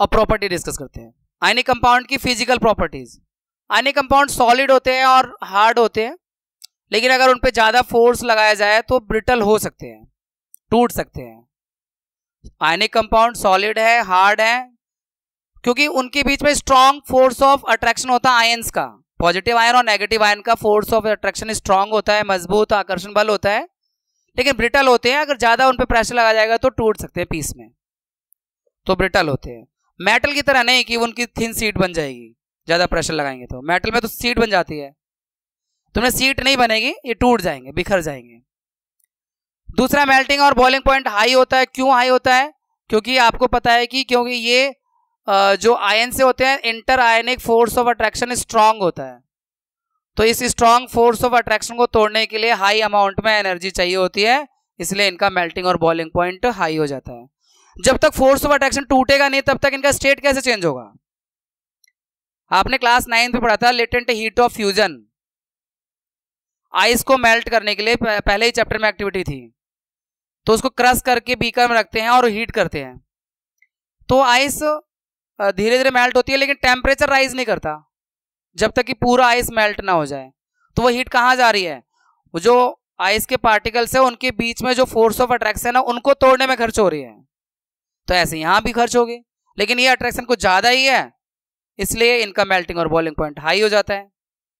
और प्रॉपर्टी डिस्कस करते हैं। आयनिक कंपाउंड की physical properties. Ionic compound solid होते हैं और हार्ड होते हैं, लेकिन अगर उन पे ज्यादा फोर्स लगाया जाए तो ब्रिटल हो सकते हैं, टूट सकते हैं। आयनिक कंपाउंड सॉलिड है, हार्ड है, क्योंकि उनके बीच में स्ट्रॉन्ग फोर्स ऑफ अट्रैक्शन होता है आयंस का। पॉजिटिव आयन और नेगेटिव आयन का फोर्स ऑफ अट्रैक्शन स्ट्रॉन्ग होता है, मजबूत आकर्षण बल होता है, लेकिन ब्रिटल होते हैं। अगर ज्यादा उन पे प्रेशर लगाया जाएगा तो टूट सकते हैं पीस में, तो ब्रिटल होते हैं। मेटल की तरह नहीं कि उनकी थिन सीट बन जाएगी, ज्यादा प्रेशर लगाएंगे तो। मेटल में तो सीट बन जाती है, तुम्हें सीट नहीं बनेगी, ये टूट जाएंगे, बिखर जाएंगे। दूसरा, मेल्टिंग और बॉइलिंग पॉइंट हाई होता है। क्यों हाई होता है? क्योंकि आपको पता है कि क्योंकि ये जो आयन से होते हैं, interionic force of attraction strong होता है, तो इस स्ट्रांग फोर्स ऑफ अट्रैक्शन को तोड़ने के लिए हाई अमाउंट में एनर्जी चाहिए होती है, इसलिए इनका मेल्टिंग और बॉइलिंग पॉइंट हाई हो जाता है। जब तक फोर्स ऑफ अट्रैक्शन टूटेगा नहीं, तब तक इनका स्टेट कैसे चेंज होगा? आपने क्लास नाइन्थ में पढ़ा था latent heat of fusion. Ice को मेल्ट करने के लिए पहले ही चैप्टर में एक्टिविटी थी, तो उसको क्रश करके बीकर में रखते हैं और हीट करते हैं, तो आइस धीरे धीरे मेल्ट होती है, लेकिन टेम्परेचर राइज नहीं करता जब तक कि पूरा आइस मेल्ट ना हो जाए। तो वो हीट कहाँ जा रही है? वो जो आइस के पार्टिकल्स है उनके बीच में जो फोर्स ऑफ अट्रैक्शन है उनको तोड़ने में खर्च हो रही है। तो ऐसे यहां भी खर्च होगी, लेकिन ये अट्रैक्शन कुछ ज्यादा ही है, इसलिए इनका मेल्टिंग और बॉइलिंग पॉइंट हाई हो जाता है।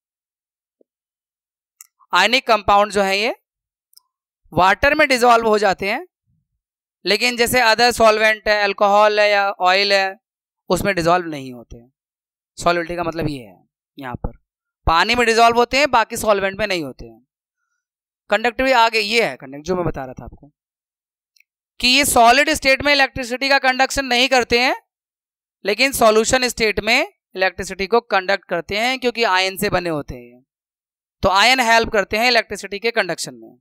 आयनिक कंपाउंड जो है ये वाटर में डिसॉल्व हो जाते हैं, लेकिन जैसे अदर सॉल्वेंट है, अल्कोहल है या ऑयल है, उसमें डिसॉल्व नहीं होते। सॉल्युबिलिटी का मतलब ये है, यहाँ पर पानी में डिसॉल्व होते हैं, बाकी सॉल्वेंट में नहीं होते हैं। कंडक्टिविटी आगे ये है, कंडक्ट जो मैं बता रहा था आपको कि ये सॉलिड स्टेट में इलेक्ट्रिसिटी का कंडक्शन नहीं करते हैं, लेकिन सॉल्यूशन स्टेट में इलेक्ट्रिसिटी को कंडक्ट करते हैं, क्योंकि आयन से बने होते हैं। तो आयन हेल्प करते हैं इलेक्ट्रिसिटी के कंडक्शन में।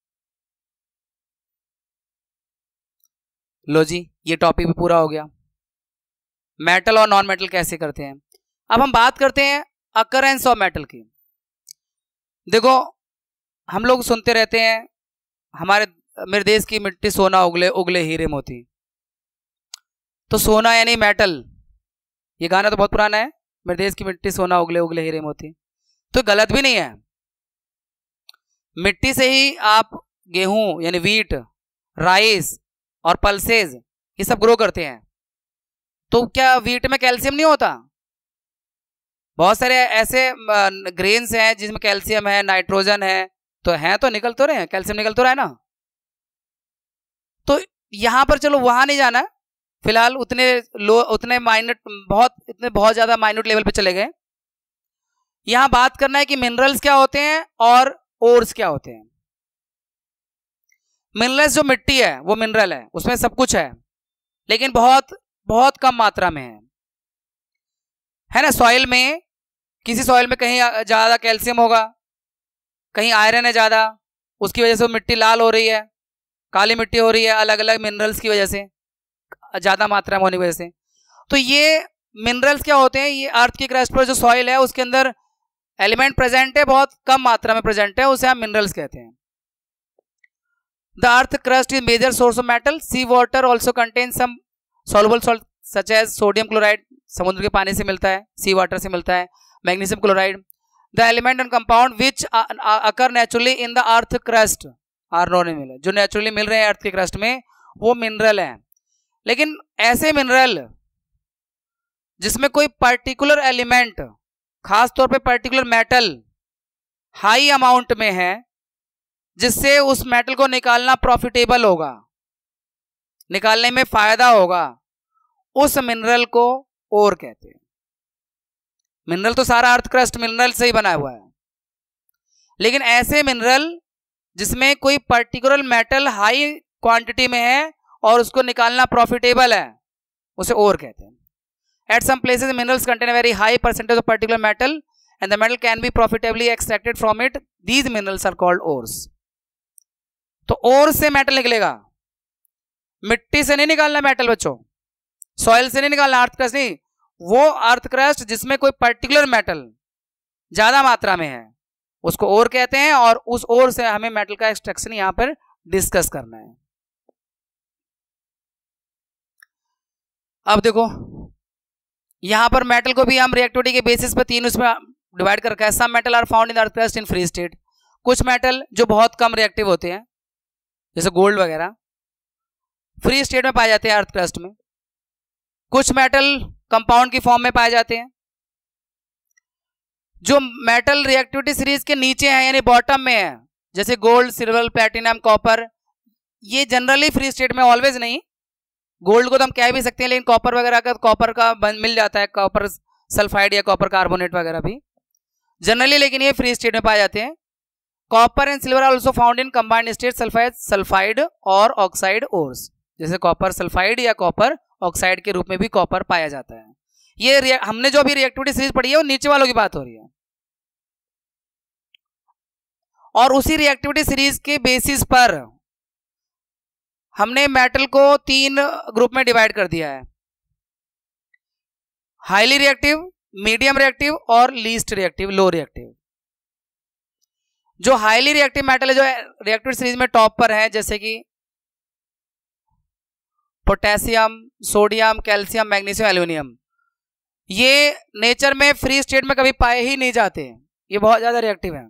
लो जी, ये टॉपिक भी पूरा हो गया। मेटल और नॉन मेटल कैसे करते हैं। अब हम बात करते हैं अकरेंस ऑफ मेटल की। देखो, हम लोग सुनते रहते हैं हमारे मेरे देश की मिट्टी सोना उगले उगले हीरे मोती। तो सोना यानी मेटल, ये गाना तो बहुत पुराना है, मेरे देश की मिट्टी सोना उगले उगले हीरे मोती। तो गलत भी नहीं है, मिट्टी से ही आप गेहूं यानी वीट, राइस और पल्सेज ये सब ग्रो करते हैं। तो क्या वीट में कैल्शियम नहीं होता? बहुत सारे ऐसे ग्रेन्स हैं जिसमें कैल्शियम है, नाइट्रोजन है, तो हैं, तो निकल तो रहे हैं, कैल्शियम निकल तो रहा है ना। तो यहां पर चलो वहां नहीं जाना फिलहाल, उतने लो उतने माइनट बहुत इतने बहुत ज्यादा माइन्यूट लेवल पे चले गए। यहां बात करना है कि मिनरल्स क्या होते हैं और ओर्स क्या होते हैं। मिनरल्स जो मिट्टी है वो मिनरल है, उसमें सब कुछ है, लेकिन बहुत बहुत कम मात्रा में है, है ना। सॉइल में, किसी सॉइल में कहीं ज्यादा कैल्शियम होगा, कहीं आयरन है ज्यादा, उसकी वजह से वो मिट्टी लाल हो रही है, काली मिट्टी हो रही है, अलग अलग मिनरल्स की वजह से, ज्यादा मात्रा में होने की वजह से। तो ये मिनरल्स क्या होते हैं? ये अर्थ की क्रस्ट पर जो सॉइल है उसके अंदर एलिमेंट प्रेजेंट है, बहुत कम मात्रा में प्रेजेंट है, उसे हम मिनरल्स कहते हैं। The earth crust is major source of metal. Sea water also contain some soluble salt such as sodium chloride, समुद्र के पानी से मिलता है, सी वाटर से मिलता है, magnesium chloride. The element and compound which occur naturally in the earth crust are non mineral. जो नेचुरली मिल रहे हैं अर्थ के क्रस्ट में वो मिनरल है। लेकिन ऐसे मिनरल जिसमें कोई पर्टिकुलर एलिमेंट, खास तौर पे पर्टिकुलर मेटल हाई अमाउंट में है, जिससे उस मेटल को निकालना प्रॉफिटेबल होगा, निकालने में फायदा होगा, उस मिनरल को ओर कहते हैं। मिनरल तो सारा अर्थ क्रस्ट मिनरल से ही बना हुआ है, लेकिन ऐसे मिनरल जिसमें कोई पर्टिकुलर मेटल हाई क्वांटिटी में है और उसको निकालना प्रॉफिटेबल है, उसे ओर कहते हैं। At some places minerals contain a very high percentage of particular metal and the metal can be profitably extracted from it. These minerals are called ores. तो ओर से मेटल निकलेगा, मिट्टी से नहीं निकालना मेटल बच्चों, सॉइल से नहीं निकालना, अर्थ क्रस्ट नहीं, वो अर्थ क्रस्ट जिसमें कोई पर्टिकुलर मेटल ज्यादा मात्रा में है उसको ओर कहते हैं, और उस ओर से हमें मेटल का एक्सट्रैक्शन यहां पर डिस्कस करना है। अब देखो, यहाँ पर मेटल को भी हम रिएक्टिविटी के बेसिस पे तीन उसमें डिवाइड कर रखा है। Some metal are found in earth crust in free state, कुछ मेटल जो बहुत कम रिएक्टिव होते हैं जैसे गोल्ड वगैरह फ्री स्टेट में पाए जाते हैं अर्थ क्रस्ट में, कुछ मेटल कंपाउंड की फॉर्म में पाए जाते हैं। जो मेटल रिएक्टिविटी सीरीज के नीचे है यानी बॉटम में है जैसे गोल्ड, सिल्वर, प्लैटिनम, कॉपर, ये जनरली फ्री स्टेट में, ऑलवेज नहीं। गोल्ड को तो हम कह भी सकते हैं, लेकिन कॉपर वगैरह का कॉपर का मिल जाता है, कॉपर सल्फाइड या कॉपर कार्बोनेट वगैरह भी जनरली, लेकिन ये फ्री स्टेट में पाए जाते हैं। Copper and silver are also found in combined state sulphide sulphide और ऑक्साइड ओर्स, जैसे कॉपर सल्फाइड या कॉपर ऑक्साइड के रूप में भी कॉपर पाया जाता है। ये हमने जो अभी रिएक्टिविटी सीरीज पढ़ी है वो नीचे वालों की बात हो रही है, और उसी रिएक्टिविटी सीरीज के बेसिस पर हमने मेटल को तीन ग्रुप में डिवाइड कर दिया है, हाईली रिएक्टिव, मीडियम रिएक्टिव और लीस्ट रिएक्टिव, लो रिएक्टिव। जो हाईली रिएक्टिव मेटल है जो रिएक्टिविटी सीरीज में टॉप पर है जैसे कि potassium, sodium, calcium, magnesium, aluminium, ये नेचर में फ्री स्टेट में कभी पाए ही नहीं जाते, ये बहुत ज्यादा रिएक्टिव है।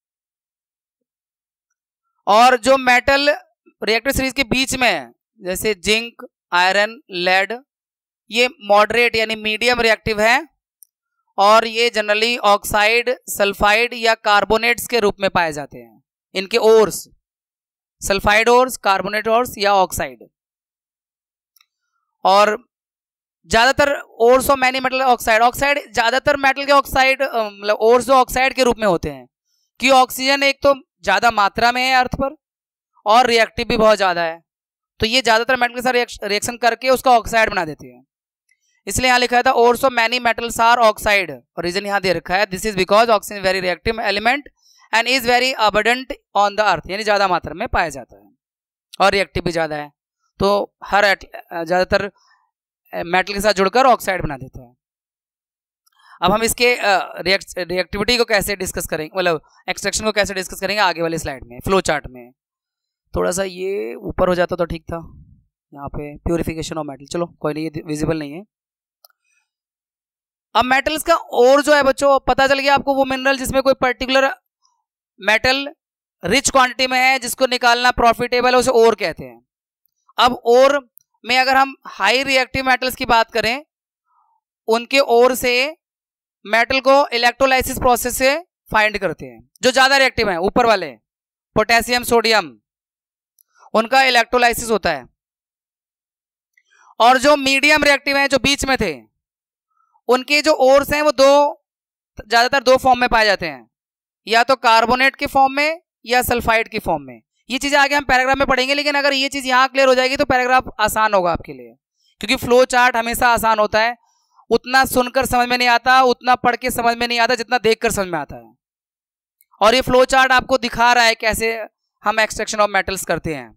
और जो मेटल रिएक्टिव सीरीज के बीच में है जैसे जिंक, आयरन, लेड, ये मॉडरेट यानी मीडियम रिएक्टिव है, और ये जनरली ऑक्साइड, सल्फाइड या कार्बोनेट्स के रूप में पाए जाते हैं। इनके ores sulphide ores, carbonate ores या ऑक्साइड। और ज्यादातर ores of many metal oxide, oxide ज्यादातर मेटल के ऑक्साइड मतलब ओर्स जो ऑक्साइड के रूप में होते हैं, कि ऑक्सीजन एक तो ज्यादा मात्रा में है अर्थ पर और रिएक्टिव भी बहुत ज्यादा है, तो ये ज्यादातर मेटल के साथ रिएक्शन करके उसका ऑक्साइड बना देती है। इसलिए यहाँ लिखा था ores of many metals are oxide, और रीजन यहाँ दे रखा है this is because oxygen very reactive element and is very abundant on the earth, यानी ज्यादा मात्रा में पाया जाता है और रिएक्टिव भी ज्यादा है, तो हर ज्यादातर मेटल के साथ जुड़कर ऑक्साइड बना देता है। अब हम इसके रिएक्टिविटी को कैसे डिस्कस करेंगे, मतलब एक्सट्रैक्शन को कैसे डिस्कस करेंगे आगे वाले स्लाइड में, फ्लो चार्ट में। थोड़ा सा ये ऊपर हो जाता तो ठीक था, यहाँ पे प्यूरिफिकेशन ऑफ मेटल, चलो कोई नहीं, ये विजिबल नहीं है। अब मेटल्स का और जो है बच्चों, पता चल गया आपको वो मिनरल जिसमें कोई पर्टिकुलर मेटल रिच क्वांटिटी में है जिसको निकालना प्रॉफिटेबल है, उसे ओर कहते हैं। अब ओर में अगर हम हाई रिएक्टिव मेटल्स की बात करें, उनके ओर से मेटल को इलेक्ट्रोलाइसिस प्रोसेस से फाइंड करते हैं। जो ज्यादा रिएक्टिव है ऊपर वाले पोटेशियम, सोडियम, उनका इलेक्ट्रोलाइसिस होता है। और जो मीडियम रिएक्टिव हैं जो बीच में थे, उनके जो ओर्स हैं वो दो, ज्यादातर दो फॉर्म में पाए जाते हैं, या तो कार्बोनेट के फॉर्म में या सल्फाइड की फॉर्म में। ये चीजें आगे हम पैराग्राफ में पढ़ेंगे, लेकिन अगर ये चीज यहां क्लियर हो जाएगी तो पैराग्राफ आसान होगा आपके लिए, क्योंकि फ्लो चार्ट हमेशा आसान होता है। उतना सुनकर समझ में नहीं आता, उतना पढ़ के समझ में नहीं आता जितना देखकर समझ में आता है। और ये फ्लो चार्ट आपको दिखा रहा है कैसे हम एक्सट्रैक्शन ऑफ मेटल्स करते हैं।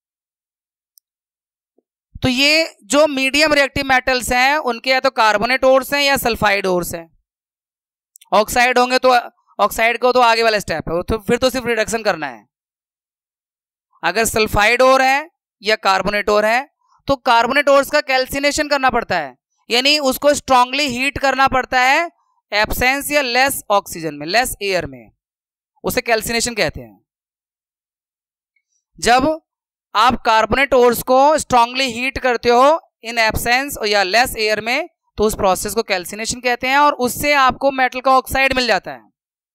तो ये जो मीडियम रिएक्टिव मेटल्स हैं उनके या तो कार्बोनेट ओर्स हैं या सल्फाइड ओर्स हैं। ऑक्साइड होंगे तो ऑक्साइड को तो आगे वाला स्टेप है, तो फिर तो सिर्फ रिडक्शन करना है। अगर सल्फाइड ओर है या कार्बोनेट ओर है तो कार्बोनेट ओर्स का कैल्सिनेशन करना पड़ता है, यानी उसको स्ट्रांगली हीट करना पड़ता है एब्सेंस या लेस ऑक्सीजन में, लेस एयर में, उसे कैल्सिनेशन कहते हैं। जब आप कार्बोनेट ओर्स को स्ट्रांगली हीट करते हो इन एब्सेंस या लेस एयर में, तो उस प्रोसेस को कैल्सिनेशन कहते हैं, और उससे आपको मेटल का ऑक्साइड मिल जाता है।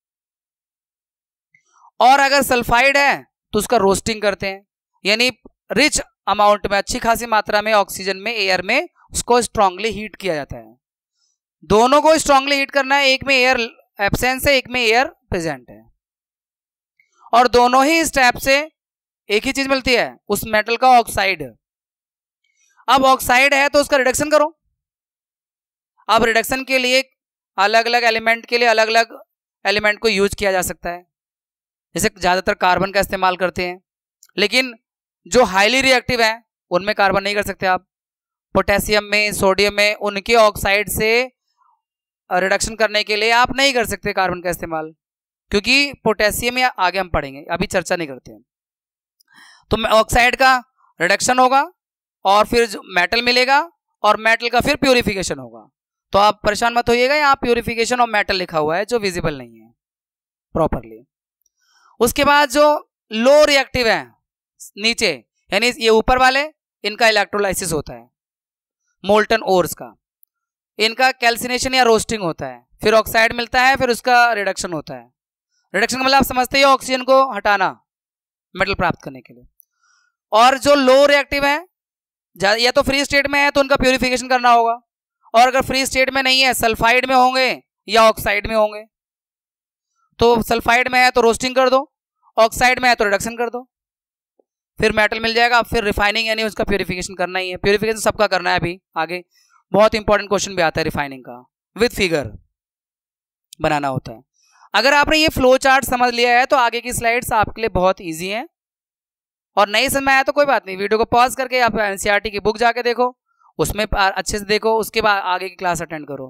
और अगर सल्फाइड है तो उसका रोस्टिंग करते हैं, यानी रिच अमाउंट में, अच्छी खासी मात्रा में ऑक्सीजन में, एयर में उसको स्ट्रांगली हीट किया जाता है। दोनों को स्ट्रांगली हीट करना है, एक में एयर एब्सेंस है, एक में एयर प्रेजेंट है, और दोनों ही स्टेप से एक ही चीज मिलती है, उस मेटल का ऑक्साइड। अब ऑक्साइड है तो उसका रिडक्शन करो। अब रिडक्शन के लिए अलग अलग एलिमेंट के लिए अलग अलग एलिमेंट को यूज किया जा सकता है, जैसे ज्यादातर कार्बन का इस्तेमाल करते हैं, लेकिन जो हाईली रिएक्टिव है उनमें कार्बन नहीं कर सकते आप। पोटेशियम में, सोडियम में, उनके ऑक्साइड से रिडक्शन करने के लिए आप नहीं कर सकते कार्बन का इस्तेमाल, क्योंकि पोटेशियम या आगे हम पढ़ेंगे, अभी चर्चा नहीं करते हैं। तो ऑक्साइड का रिडक्शन होगा और फिर मेटल मिलेगा, और मेटल का फिर प्यूरिफिकेशन होगा। तो आप परेशान मत होइएगा, यहाँ प्यूरिफिकेशन ऑफ मेटल लिखा हुआ है जो विजिबल नहीं है प्रॉपरली। उसके बाद जो लो रिएक्टिव है नीचे, यानी ये ऊपर वाले, इनका इलेक्ट्रोलाइसिस होता है मोल्टन ओर्स का, इनका कैल्सिनेशन या रोस्टिंग होता है, फिर ऑक्साइड मिलता है, फिर उसका रिडक्शन होता है। रिडक्शन का मतलब आप समझते ही हो, ऑक्सीजन को हटाना मेटल प्राप्त करने के लिए। और जो लो रिएक्टिव है या तो फ्री स्टेट में है तो उनका प्यूरिफिकेशन करना होगा, और अगर फ्री स्टेट में नहीं है, सल्फाइड में होंगे या ऑक्साइड में होंगे, तो सल्फाइड में है तो रोस्टिंग कर दो, ऑक्साइड में है तो रिडक्शन कर दो, फिर मेटल मिल जाएगा। फिर रिफाइनिंग यानी उसका प्यूरिफिकेशन करना ही है। प्यूरिफिकेशन सबका करना है, अभी आगे बहुत इंपॉर्टेंट क्वेश्चन भी आता है रिफाइनिंग का, विद फिगर बनाना होता है। अगर आपने ये फ्लो चार्ट समझ लिया है तो आगे की स्लाइड्स आपके लिए बहुत ईजी हैं, और नहीं समझ में आया तो कोई बात नहीं, वीडियो को पॉज करके आप एनसीईआरटी की बुक जाके देखो, उसमें अच्छे से देखो, उसके बाद आगे की क्लास अटेंड करो।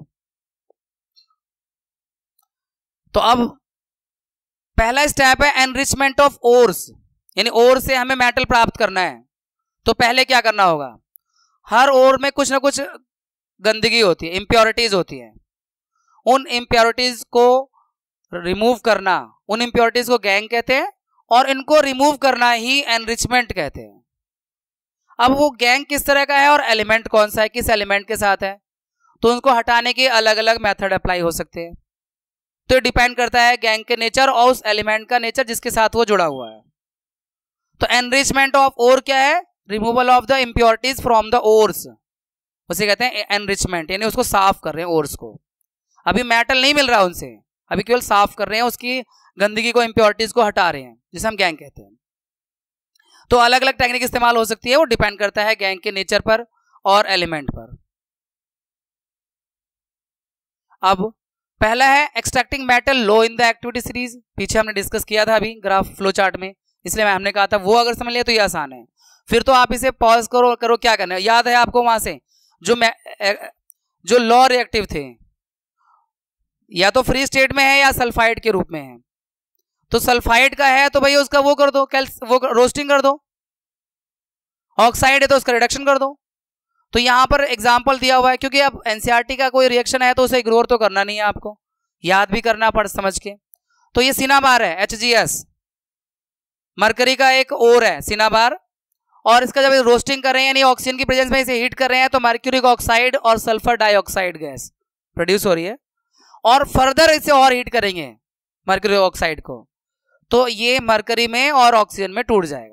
तो अब पहला स्टेप है एनरिचमेंट ऑफ ओर्स, यानी ओर से हमें मेटल प्राप्त करना है। तो पहले क्या करना होगा, हर ओर में कुछ ना कुछ गंदगी होती है, इम्प्योरिटीज होती है, उन इम्प्योरिटीज को रिमूव करना, उन इम्प्योरिटीज को गैंग कहते हैं, और इनको रिमूव करना ही एनरिचमेंट कहते हैं। अब वो गैंग किस तरह का है और एलिमेंट कौन सा है, किस एलिमेंट के साथ है, तो उनको हटाने के अलग अलग मेथड अप्लाई हो सकते हैं। तो डिपेंड करता है गैंग के नेचर और उस एलिमेंट का नेचर जिसके साथ वो जुड़ा हुआ है। तो एनरिचमेंट ऑफ ओर क्या है, removal of the impurities from the ores, उसे कहते हैं एनरिचमेंट, यानी उसको साफ कर रहे हैं ओर्स को। अभी मेटल नहीं मिल रहा उनसे, अभी केवल साफ कर रहे हैं, उसकी गंदगी को, इम्प्योरिटीज को हटा रहे हैं, जिसे हम गैंग कहते हैं। तो अलग अलग टेक्निक इस्तेमाल हो सकती है, वो डिपेंड करता है गैंग के नेचर पर और एलिमेंट पर। अब पहला है extracting metal low in the activity series, पीछे हमने डिस्कस किया था अभी ग्राफ फ्लो चार्ट में, इसलिए मैं हमने कहा था वो अगर समझ लिया तो ये आसान है। फिर तो आप इसे पॉज करो करो क्या करना है, याद है आपको वहां से जो जो लो रिएक्टिव थे, या तो फ्री स्टेट में है या सल्फाइड के रूप में है। तो सल्फाइड का है तो भाई उसका वो कर दो, कैल्स वो रोस्टिंग कर दो, ऑक्साइड है तो उसका रिडक्शन कर दो। तो यहां पर एग्जांपल दिया हुआ है, क्योंकि अब एनसीईआरटी का कोई रिएक्शन है तो उसे इग्नोर तो करना नहीं है, आपको याद भी करना पड़ समझ के। तो ये सिनाबार है, एच जी एस, मरकरी का एक ओर है सिनाबार, और इसका जब रोस्टिंग कर रहे हैं यानी ऑक्सीजन की प्रेजेंस में इसे हीट कर रहे हैं तो मर्क्यूरिक ऑक्साइड और सल्फर डाइऑक्साइड गैस प्रोड्यूस हो रही है, और फर्दर इसे और हीट करेंगे मर्क्यूरिक ऑक्साइड को, तो ये मरकरी में और ऑक्सीजन में टूट जाएगा।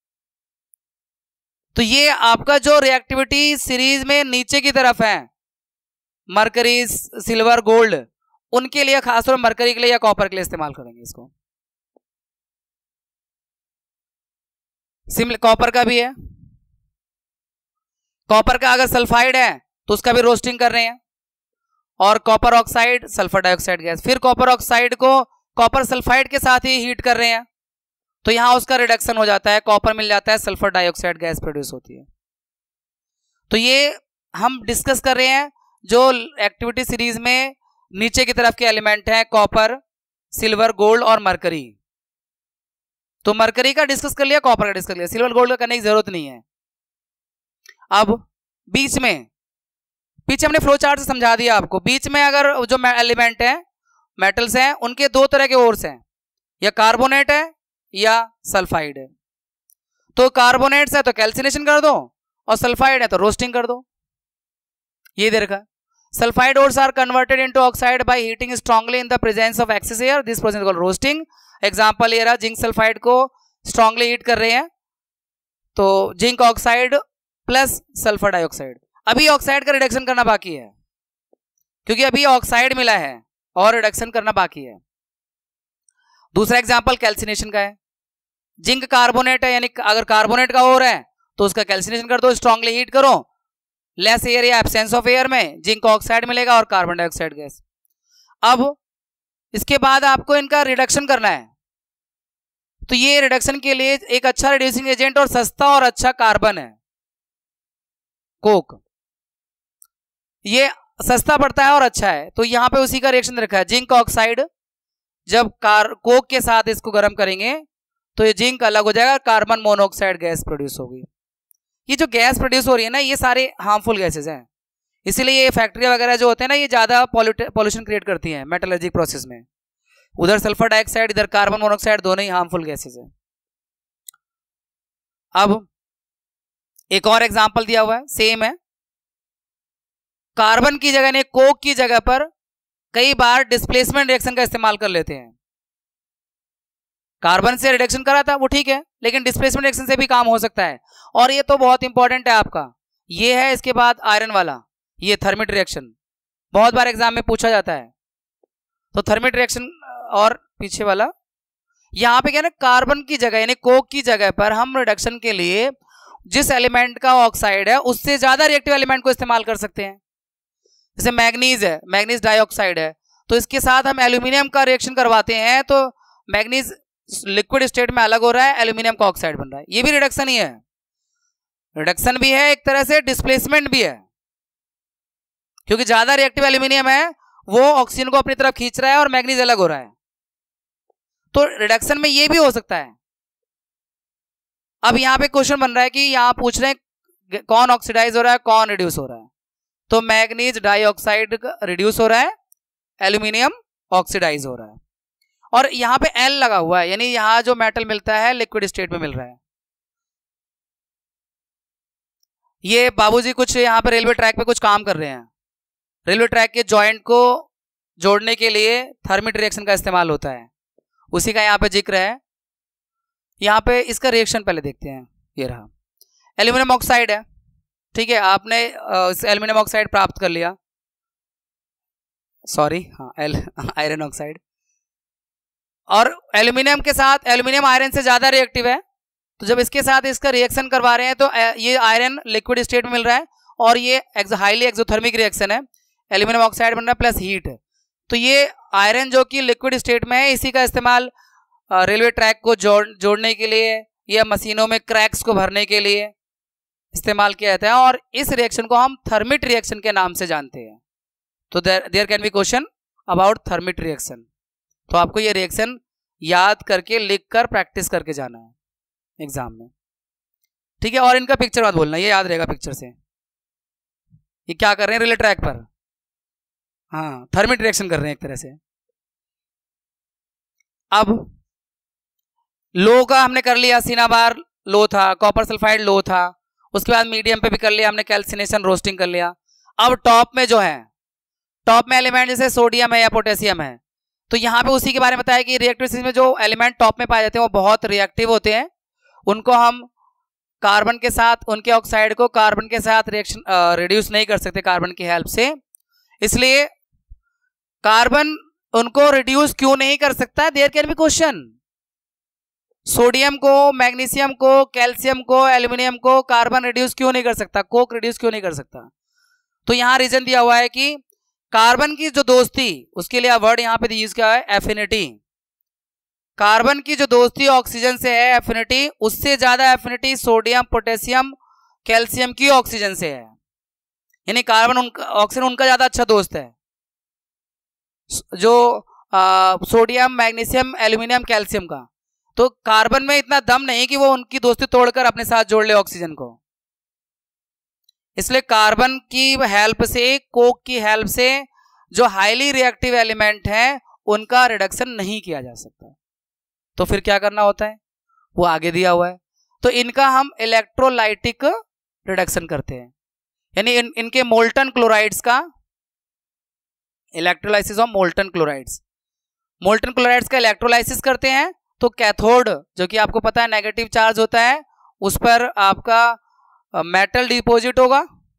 तो ये आपका जो रिएक्टिविटी सीरीज में नीचे की तरफ है, मरकरी, सिल्वर, गोल्ड, उनके लिए खासतौर मरकरी के लिए या कॉपर के लिए इस्तेमाल करेंगे इसको। सिमिलर कॉपर का भी है, कॉपर का अगर सल्फाइड है तो उसका भी रोस्टिंग कर रहे हैं, और copper oxide, sulphur dioxide gas, फिर कॉपर ऑक्साइड को कॉपर सल्फाइड के साथ ही हीट कर रहे हैं, तो यहां उसका रिडक्शन हो जाता है, कॉपर मिल जाता है, सल्फर डाइऑक्साइड गैस प्रोड्यूस होती है। तो ये हम डिस्कस कर रहे हैं जो एक्टिविटी सीरीज में नीचे की तरफ के एलिमेंट हैं, कॉपर, सिल्वर, गोल्ड और मरकरी। तो मरकरी का डिस्कस कर लिया, कॉपर का डिस्कस कर लिया, सिल्वर गोल्ड का करने की जरूरत नहीं है। अब बीच में, पीछे हमने फ्लो चार्ट से समझा दिया आपको, बीच में अगर जो एलिमेंट है, मेटल्स हैं, उनके दो तरह के ओर्स हैं, या कार्बोनेट है या सल्फाइड है। तो कार्बोनेट्स है तो कैल्सिनेशन कर दो, और सल्फाइड है तो रोस्टिंग कर दो। ये दे रखा, sulphide ores are converted into oxide by heating strongly in the presence of excess air, this process is called roasting. Example ये रहा, जिंक सल्फाइड को स्ट्रांगली हीट कर रहे हैं, तो zinc oxide plus sulphur dioxide. अभी ऑक्साइड का reduction करना बाकी है, क्योंकि अभी ऑक्साइड मिला है और रिडक्शन करना बाकी है। दूसरा एग्जांपल कैल्सिनेशन का है, जिंक कार्बोनेट है, यानी अगर कार्बोनेट का ओर है तो उसका कैल्सिनेशन कर दो, स्ट्रांगली हीट करो, लेस एयर या एब्सेंस ऑफ एयर में जिंक ऑक्साइड मिलेगा और कार्बन डाइऑक्साइड गैस। अब इसके बाद आपको इनका रिडक्शन करना है, तो ये रिडक्शन के लिए एक अच्छा रिड्यूसिंग एजेंट और सस्ता और अच्छा कार्बन है कोक, ये सस्ता पड़ता है और अच्छा है। तो यहां पे उसी का रिएक्शन रखा है, जिंक ऑक्साइड जब कार कोक के साथ इसको गर्म करेंगे तो ये जिंक अलग हो जाएगा, कार्बन मोनोऑक्साइड गैस प्रोड्यूस होगी। ये जो गैस प्रोड्यूस हो रही है ना, ये सारे हार्मफुल गैसेस हैं, इसीलिए ये फैक्ट्री वगैरह जो होते हैं ना, ये ज्यादा पॉल्यूशन क्रिएट करती हैं मेटलर्जिक प्रोसेस में। उधर सल्फर डाइऑक्साइड, इधर कार्बन मोनोऑक्साइड, दोनों ही हार्मफुल गैसेस है। अब एक और एग्जांपल दिया हुआ है, सेम है। कार्बन की जगह ने कोक की जगह पर कई बार डिस्प्लेसमेंट रिएक्शन का इस्तेमाल कर लेते हैं। कार्बन से रिडक्शन करा था वो ठीक है, लेकिन डिस्प्लेसमेंट रिएक्शन से भी काम हो सकता है। और ये तो बहुत इंपॉर्टेंट है आपका, ये है इसके बाद आयरन वाला, ये थर्मिट रिएक्शन बहुत बार एग्जाम में पूछा जाता है। तो थर्मिट रिएक्शन और पीछे वाला, यहां पे क्या ना, कार्बन की जगह यानी कोक की जगह पर हम रिडक्शन के लिए जिस एलिमेंट का ऑक्साइड है उससे ज्यादा रिएक्टिव एलिमेंट को इस्तेमाल कर सकते हैं। जैसे मैग्नीज है, मैग्नीज डाइऑक्साइड है, तो इसके साथ हम एल्यूमिनियम का रिएक्शन करवाते हैं, तो मैग्नीज लिक्विड स्टेट में अलग हो रहा है, एल्यूमिनियम का ऑक्साइड बन रहा है। ये भी रिडक्शन ही है, रिडक्शन भी है एक तरह से, डिस्प्लेसमेंट भी है, क्योंकि ज्यादा रिएक्टिव एल्यूमिनियम है वो ऑक्सीजन को अपनी तरफ खींच रहा है और मैग्नीज अलग हो रहा है। तो रिडक्शन में ये भी हो सकता है। अब यहां पे क्वेश्चन बन रहा है कि यहां पूछ रहे हैं कौन ऑक्सीडाइज हो रहा है, कौन रिड्यूस हो रहा है। तो मैग्नीज डाइऑक्साइड रिड्यूस हो रहा है, एल्यूमिनियम ऑक्सीडाइज हो रहा है। और यहां पे एल लगा हुआ है, यानी यहां जो मेटल मिलता है लिक्विड स्टेट में मिल रहा है। ये बाबूजी कुछ यहां पे रेलवे ट्रैक पे कुछ काम कर रहे हैं, रेलवे ट्रैक के जॉइंट को जोड़ने के लिए थर्मिट रिएक्शन का इस्तेमाल होता है, उसी का यहाँ पे जिक्र है। यहाँ पे इसका रिएक्शन पहले देखते हैं। ये रहा एल्यूमिनियम ऑक्साइड है, ठीक है, आपने एल्यूमिनियम ऑक्साइड प्राप्त कर लिया, सॉरी हाँ एल आयरन ऑक्साइड। और एल्यूमिनियम के साथ, एल्यूमिनियम आयरन से ज्यादा रिएक्टिव है, तो जब इसके साथ इसका रिएक्शन करवा रहे हैं तो ये आयरन लिक्विड स्टेट में मिल रहा है और ये हाईली एक्सोथर्मिक रिएक्शन है, एल्यूमिनियम ऑक्साइड बन रहा है प्लस हीट। तो ये आयरन जो कि लिक्विड स्टेट में है, इसी का इस्तेमाल रेलवे ट्रैक को जोड़ जोड़ने के लिए या मशीनों में क्रैक्स को भरने के लिए इस्तेमाल किया जाता है, और इस रिएक्शन को हम थर्मिट रिएक्शन के नाम से जानते हैं। तो there can be question about thermit reaction. तो आपको ये रिएक्शन याद करके लिख कर प्रैक्टिस करके जाना है एग्जाम में, ठीक है। और इनका पिक्चर मत बोलना, ये याद रहेगा पिक्चर से। ये क्या कर रहे हैं रेलवे ट्रैक पर, हाँ थर्मिट रिएक्शन कर रहे हैं एक तरह से। अब लो का हमने कर लिया, सिनाबार लो था, कॉपर सल्फाइड लो था, उसके बाद मीडियम पे भी कर लिया हमने, कैल्सिनेशन रोस्टिंग कर लिया। अब टॉप में जो है, टॉप में एलिमेंट जैसे सोडियम है या पोटेशियम है, तो यहाँ पे उसी के बारे में बताया कि रिएक्टिव स्टेज में जो एलिमेंट टॉप में पाए जाते हैं वो बहुत रिएक्टिव होते हैं, उनको हम कार्बन के साथ, उनके ऑक्साइड को कार्बन के साथ रिएक्शन रिड्यूस नहीं कर सकते कार्बन की हेल्प से। इसलिए कार्बन उनको रिड्यूस क्यों नहीं कर सकता, there can be question. Sodium को, मैग्नीशियम को, कैल्शियम को, एल्यूमिनियम को कार्बन रिड्यूस क्यों नहीं कर सकता, कोक रिड्यूस क्यों नहीं कर सकता। तो यहां रीजन दिया हुआ है कि कार्बन की जो दोस्ती, उसके लिए वर्ड यहां पे यूज किया है एफिनिटी। कार्बन की जो दोस्ती ऑक्सीजन से है एफिनिटी, उससे ज्यादा एफिनिटी सोडियम, पोटेशियम, कैल्शियम की ऑक्सीजन से है, यानी कार्बन उनका, ऑक्सीजन उनका ज्यादा अच्छा दोस्त है। जो आ, सोडियम, मैग्नीशियम, एल्यूमिनियम, कैल्शियम का, तो कार्बन में इतना दम नहीं कि वो उनकी दोस्ती तोड़कर अपने साथ जोड़ ले ऑक्सीजन को। इसलिए कार्बन की हेल्प से, कोक की हेल्प से जो हाईली रिएक्टिव एलिमेंट हैं उनका रिडक्शन नहीं किया जा सकता। तो फिर क्या करना होता है, वो आगे दिया हुआ है। तो इनका हम इलेक्ट्रोलाइटिक रिडक्शन करते हैं, यानी इन, इनके मोल्टन क्लोराइड्स का electrolysis of molten chlorides. Molten chlorides का इलेक्ट्रोलाइसिस करते हैं, तो कैथोड जो कि आपको पता है नेगेटिव चार्ज होता है, उस पर आपका मेटल डिपॉजिट होगा।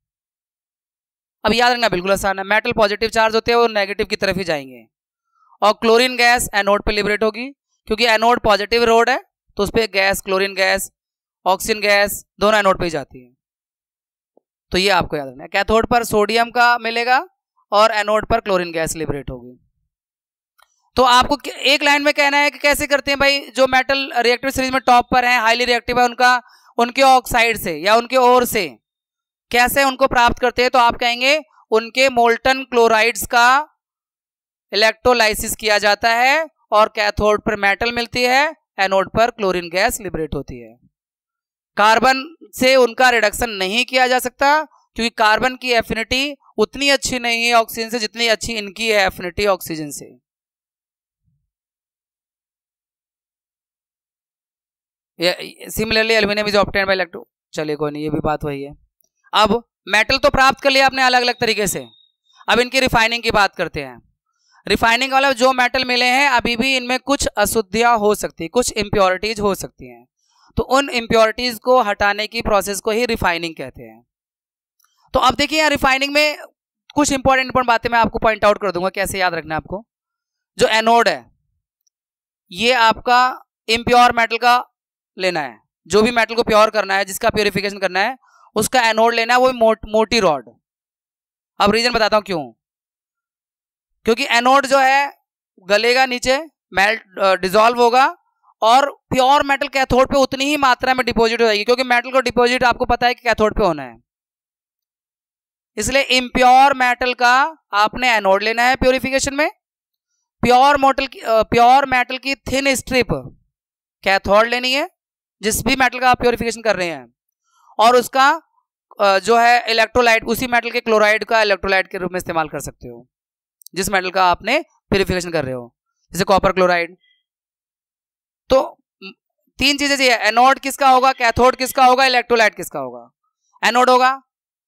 अब याद रखना बिल्कुल आसान है, मेटल पॉजिटिव चार्ज होते हैं वो नेगेटिव की तरफ ही जाएंगे, और क्लोरीन गैस एनोड पे लिबरेट होगी, क्योंकि एनोड पॉजिटिव रोड है तो उस पर gas, chlorine gas, oxygen gas दोनों एनोड पे ही जाती है। तो ये आपको याद रखना है, कैथोड पर सोडियम का मिलेगा और एनोड पर क्लोरीन गैस लिबरेट होगी। तो आपको एक लाइन में कहना है कि कैसे करते हैं भाई, जो मेटल रिएक्टिव सीरीज में टॉप पर है, हाईली रिएक्टिव है, उनका उनके ऑक्साइड से या उनके ओर से कैसे उनको प्राप्त करते हैं। तो आप कहेंगे उनके मोल्टन क्लोराइड्स का इलेक्ट्रोलाइसिस किया जाता है और कैथोड पर मेटल मिलती है, एनोड पर क्लोरीन गैस लिबरेट होती है। कार्बन से उनका रिडक्शन नहीं किया जा सकता क्योंकि कार्बन की एफिनिटी उतनी अच्छी नहीं है ऑक्सीजन से जितनी अच्छी इनकी है एफिनिटी ऑक्सीजन से। Similarly aluminium is obtained by electro, चलिए कोई नहीं, ये भी बात वही है। अब मेटल तो प्राप्त कर लिया आपने अलग अलग तरीके से, अब इनकी रिफाइनिंग की बात करते हैं। रिफाइनिंग वाला जो मेटल मिले हैं अभी भी इनमें कुछ अशुद्धियां हो सकती है, कुछ इम्प्योरिटीज हो सकती हैं, तो उन इम्प्योरिटीज को हटाने की प्रोसेस को ही रिफाइनिंग कहते हैं। तो अब देखिए यहाँ रिफाइनिंग में कुछ इंपॉर्टेंट इंपॉर्टेंट बातें मैं आपको पॉइंट आउट कर दूंगा, कैसे याद रखना है आपको। जो एनोड है ये आपका इम्प्योर मेटल का लेना है, जो भी मेटल को प्योर करना है, जिसका प्योरिफिकेशन करना है उसका एनोड लेना है, वो मो, मोटी रॉड। अब रीजन बताता हूं क्यों। क्योंकि एनोड जो है गलेगा नीचे, मेल्ट डिसॉल्व होगा और प्योर मेटल कैथोड पे उतनी ही मात्रा में डिपॉजिट हो जाएगी, क्योंकि मेटल को डिपॉजिट आपको पता है कि कैथोड पे होना है। इसलिए इम्प्योर मेटल का आपने एनोड लेना है प्योरिफिकेशन में, प्योर मेटल की प्योर मेटल की थिन स्ट्रिप कैथोड लेनी है जिस भी मेटल का आप प्योरिफिकेशन कर रहे हैं, और उसका जो है इलेक्ट्रोलाइट उसी मेटल के क्लोराइड का इलेक्ट्रोलाइट के रूप में इस्तेमाल कर सकते हो जिस मेटल का आपने प्योरिफिकेशन कर रहे हो, जैसे कॉपर क्लोराइड। तो तीन चीजें चाहिए, एनोड किसका होगा, कैथोड किसका होगा, इलेक्ट्रोलाइट किसका होगा। एनोड होगा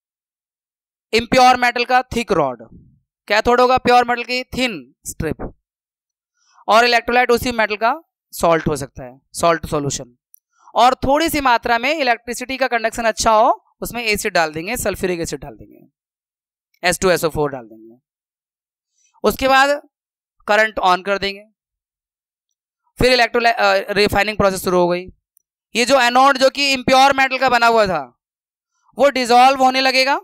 इम्प्योर मेटल का थिक रॉड, कैथोड होगा प्योर मेटल की थिन स्ट्रिप, और इलेक्ट्रोलाइट उसी मेटल का सॉल्ट हो सकता है, सॉल्ट सॉल्यूशन। और थोड़ी सी मात्रा में इलेक्ट्रिसिटी का कंडक्शन अच्छा हो उसमें एसिड डाल देंगे, सल्फ्यूरिक एसिड डाल देंगे, S two S O four डाल देंगे। उसके बाद करंट ऑन कर देंगे, फिर इलेक्ट्रोलाइट रिफाइनिंग प्रोसेस शुरू हो गई। ये जो एनोड जो कि इम्प्योर मेटल का बना हुआ था वो डिसॉल्व होने लगेगा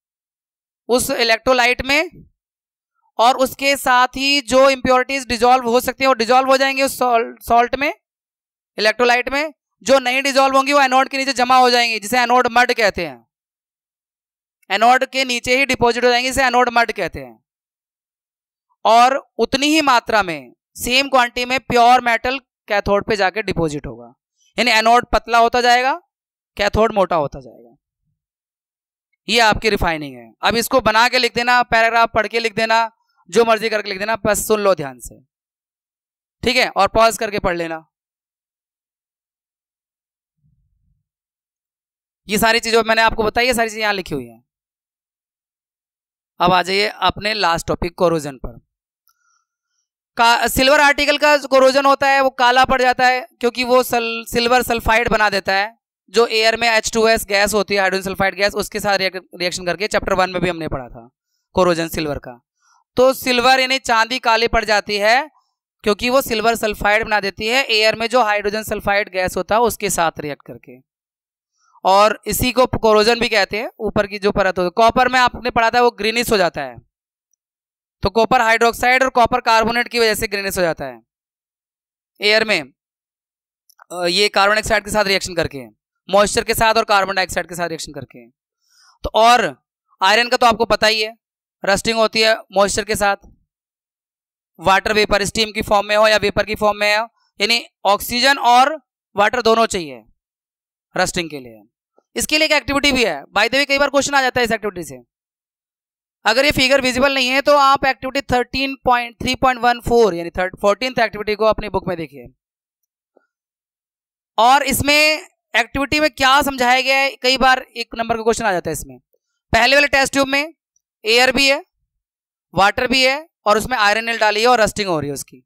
उस इलेक्ट्रोलाइट में, और उसके साथ ही जो इम्प्योरिटीज डिसॉल्व हो सकती है वो डिसॉल्व हो जाएंगे उस सॉल्ट में, इलेक्ट्रोलाइट में। जो नहीं डिसॉल्व होंगी वो एनोड के नीचे जमा हो जाएंगी, जिसे एनोड मड कहते हैं। एनोड के नीचे ही डिपॉजिट हो जाएंगे, जिसे एनोड मड कहते हैं। और उतनी ही मात्रा में सेम क्वांटिटी में प्योर मेटल कैथोड पे जाके डिपॉजिट होगा, यानी एनोड पतला होता जाएगा, कैथोड मोटा होता जाएगा। ये आपकी रिफाइनिंग है। अब इसको बना के लिख देना, पैराग्राफ पढ़ के लिख देना, जो मर्जी करके लिख देना, बस सुन लो ध्यान से, ठीक है, और पॉज करके पढ़ लेना। ये सारी चीजें मैंने आपको बताई, ये सारी चीजें यहां लिखी हुई हैं। अब आ जाइए अपने लास्ट टॉपिक कोरोजन पर। का, सिल्वर आर्टिकल का जो कोरोजन होता है वो काला पड़ जाता है क्योंकि वो सल, सिल्वर सल्फाइड बना देता है, जो एयर में एच टू एस गैस होती है, हाइड्रोजन सल्फाइड गैस, उसके साथ रिएक्शन करके चैप्टर वन में भी हमने पढ़ा था कोरोजन सिल्वर का। तो सिल्वर यानी चांदी काली पड़ जाती है क्योंकि वो सिल्वर सल्फाइड बना देती है एयर में जो हाइड्रोजन सल्फाइड गैस होता है उसके साथ रिएक्ट करके, और इसी को कोरोजन भी कहते हैं। ऊपर की जो परत होती है, कॉपर में आपने पढ़ा था वो ग्रीनिश हो जाता है, तो कॉपर हाइड्रोक्साइड और कॉपर कार्बोनेट की वजह से ग्रीनिश हो जाता है एयर में, ये कार्बन डाइऑक्साइड के साथ रिएक्शन करके, मॉइस्चर के साथ और कार्बन डाइऑक्साइड के साथ रिएक्शन करके। तो और आयरन का तो आपको पता ही है, रस्टिंग होती है मॉइस्चर के साथ, वाटर वेपर स्टीम की फॉर्म में हो या वेपर की फॉर्म में हो, यानी ऑक्सीजन और वाटर दोनों चाहिए रस्टिंग के लिए। इसके लिए एक एक्टिविटी भी है, बाय द वे कई बार क्वेश्चन आ जाता है इस एक्टिविटी से। अगर ये फिगर विजिबल नहीं है तो आप activity thirteen point three point one four यानी फोर्टीन्थ एक्टिविटी को अपनी बुक में देखिए। और इसमें एक्टिविटी में क्या समझाया गया है, कई बार एक नंबर का क्वेश्चन आ जाता है इसमें। पहले वाले टेस्ट ट्यूब में एयर भी है, वाटर भी है, और उसमें आयरन नेल डाली है और रस्टिंग हो रही है उसकी।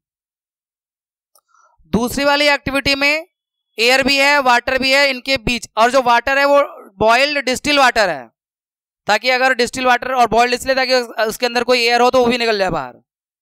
दूसरी वाली एक्टिविटी में एयर भी है, वाटर भी है, इनके बीच, और जो वाटर है वो बॉइल्ड डिस्टिल वाटर है, ताकि अगर डिस्टिल वाटर और बॉइल्ड डिस्टिल ताकि उसके अंदर कोई एयर हो तो वो भी निकल जाए बाहर।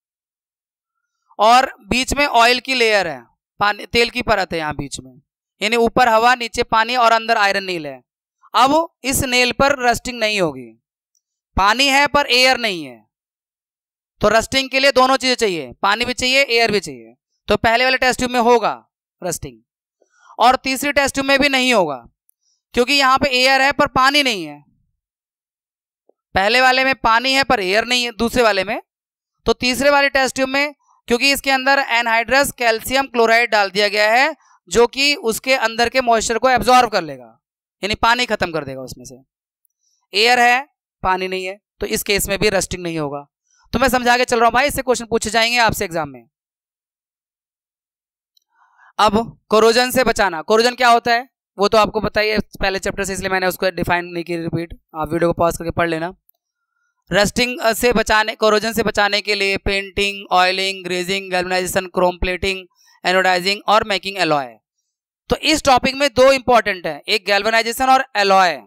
और बीच में ऑयल की लेयर है, पानी तेल की परत है यहाँ बीच में, यानी ऊपर हवा नीचे पानी और अंदर आयरन नील है। अब इस नेल पर रस्टिंग नहीं होगी, पानी है पर एयर नहीं है, तो रस्टिंग के लिए दोनों चीजें चाहिए, पानी भी चाहिए एयर भी चाहिए। तो पहले वाले टेस्ट ट्यूब में होगा रस्टिंग, और तीसरी टेस्ट ट्यूब में भी नहीं होगा क्योंकि यहाँ पे एयर है पर पानी नहीं है। पहले वाले में पानी है पर एयर नहीं है दूसरे वाले में, तो तीसरे वाले टेस्ट ट्यूब में क्योंकि इसके अंदर एनहाइड्रस कैल्शियम क्लोराइड डाल दिया गया है जो कि उसके अंदर के मॉइस्चर को एब्जॉर्ब कर लेगा, यानी पानी खत्म कर देगा उसमें से। एयर है पानी नहीं है, तो इस केस में भी रस्टिंग नहीं होगा। तो मैं समझा के चल रहा हूं भाई, इससे क्वेश्चन पूछे जाएंगे आपसे एग्जाम में। अब कोरोजन से बचाना, कोरोजन क्या होता है वो तो आपको पता ही है पहले चैप्टर से, इसलिए मैंने उसको डिफाइन नहीं की रिपीट, आप वीडियो को पॉज करके पढ़ लेना। रस्टिंग से बचाने, कोरोजन से बचाने के लिए painting, oiling, greasing, galvanisation, chrome plating, anodising और मेकिंग एलॉय। तो इस टॉपिक में दो इंपॉर्टेंट है, एक गैल्वेनाइजेशन और एलॉय।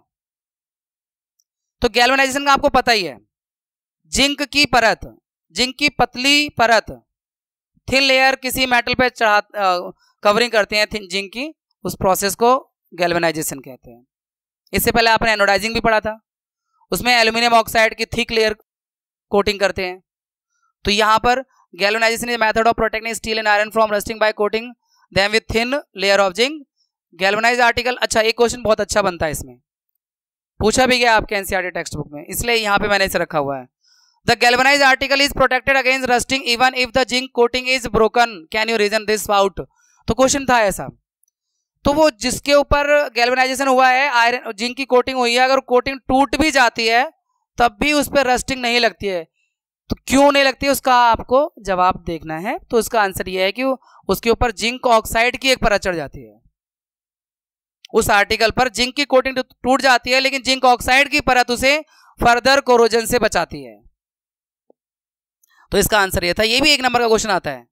तो गैल्वेनाइजेशन का आपको पता ही है, जिंक की परत, जिंक की पतली परत, थिन लेयर किसी मेटल पे चढ़ा कवरिंग करते हैं जिंक की, उस प्रोसेस को गैल्वेनाइजेशन कहते हैं। इससे पहले आपने एनोडाइजिंग भी पढ़ा था, उसमें एल्यूमिनियम ऑक्साइड की थिक लेयर कोटिंग करते हैं। तो यहां पर galvanisation is method of protecting steel and iron from rusting by coating them with thin layer of zinc. Galvanised article, अच्छा एक क्वेश्चन बहुत अच्छा बनता है इसमें, पूछा भी गया आपके एनसीईआरटी टेक्स्ट बुक में, इसलिए यहां पे मैंने इसे रखा हुआ है। The galvanised article is protected against rusting even if the zinc coating is broken, can you reason this out. तो क्वेश्चन था ऐसा, तो वो जिसके ऊपर गैल्वेनाइजेशन हुआ है, आयरन जिंक की कोटिंग हुई है, अगर कोटिंग टूट भी जाती है तब भी उस पर रस्टिंग नहीं लगती है। तो क्यों नहीं लगती है उसका आपको जवाब देखना है। तो उसका आंसर यह है कि उसके ऊपर जिंक ऑक्साइड की एक परत चढ़ जाती है, उस आर्टिकल पर जिंक की कोटिंग टूट जाती है लेकिन जिंक ऑक्साइड की परत उसे फर्दर कोरोजन से बचाती है। तो इसका आंसर यह था, ये भी एक नंबर का क्वेश्चन आता है।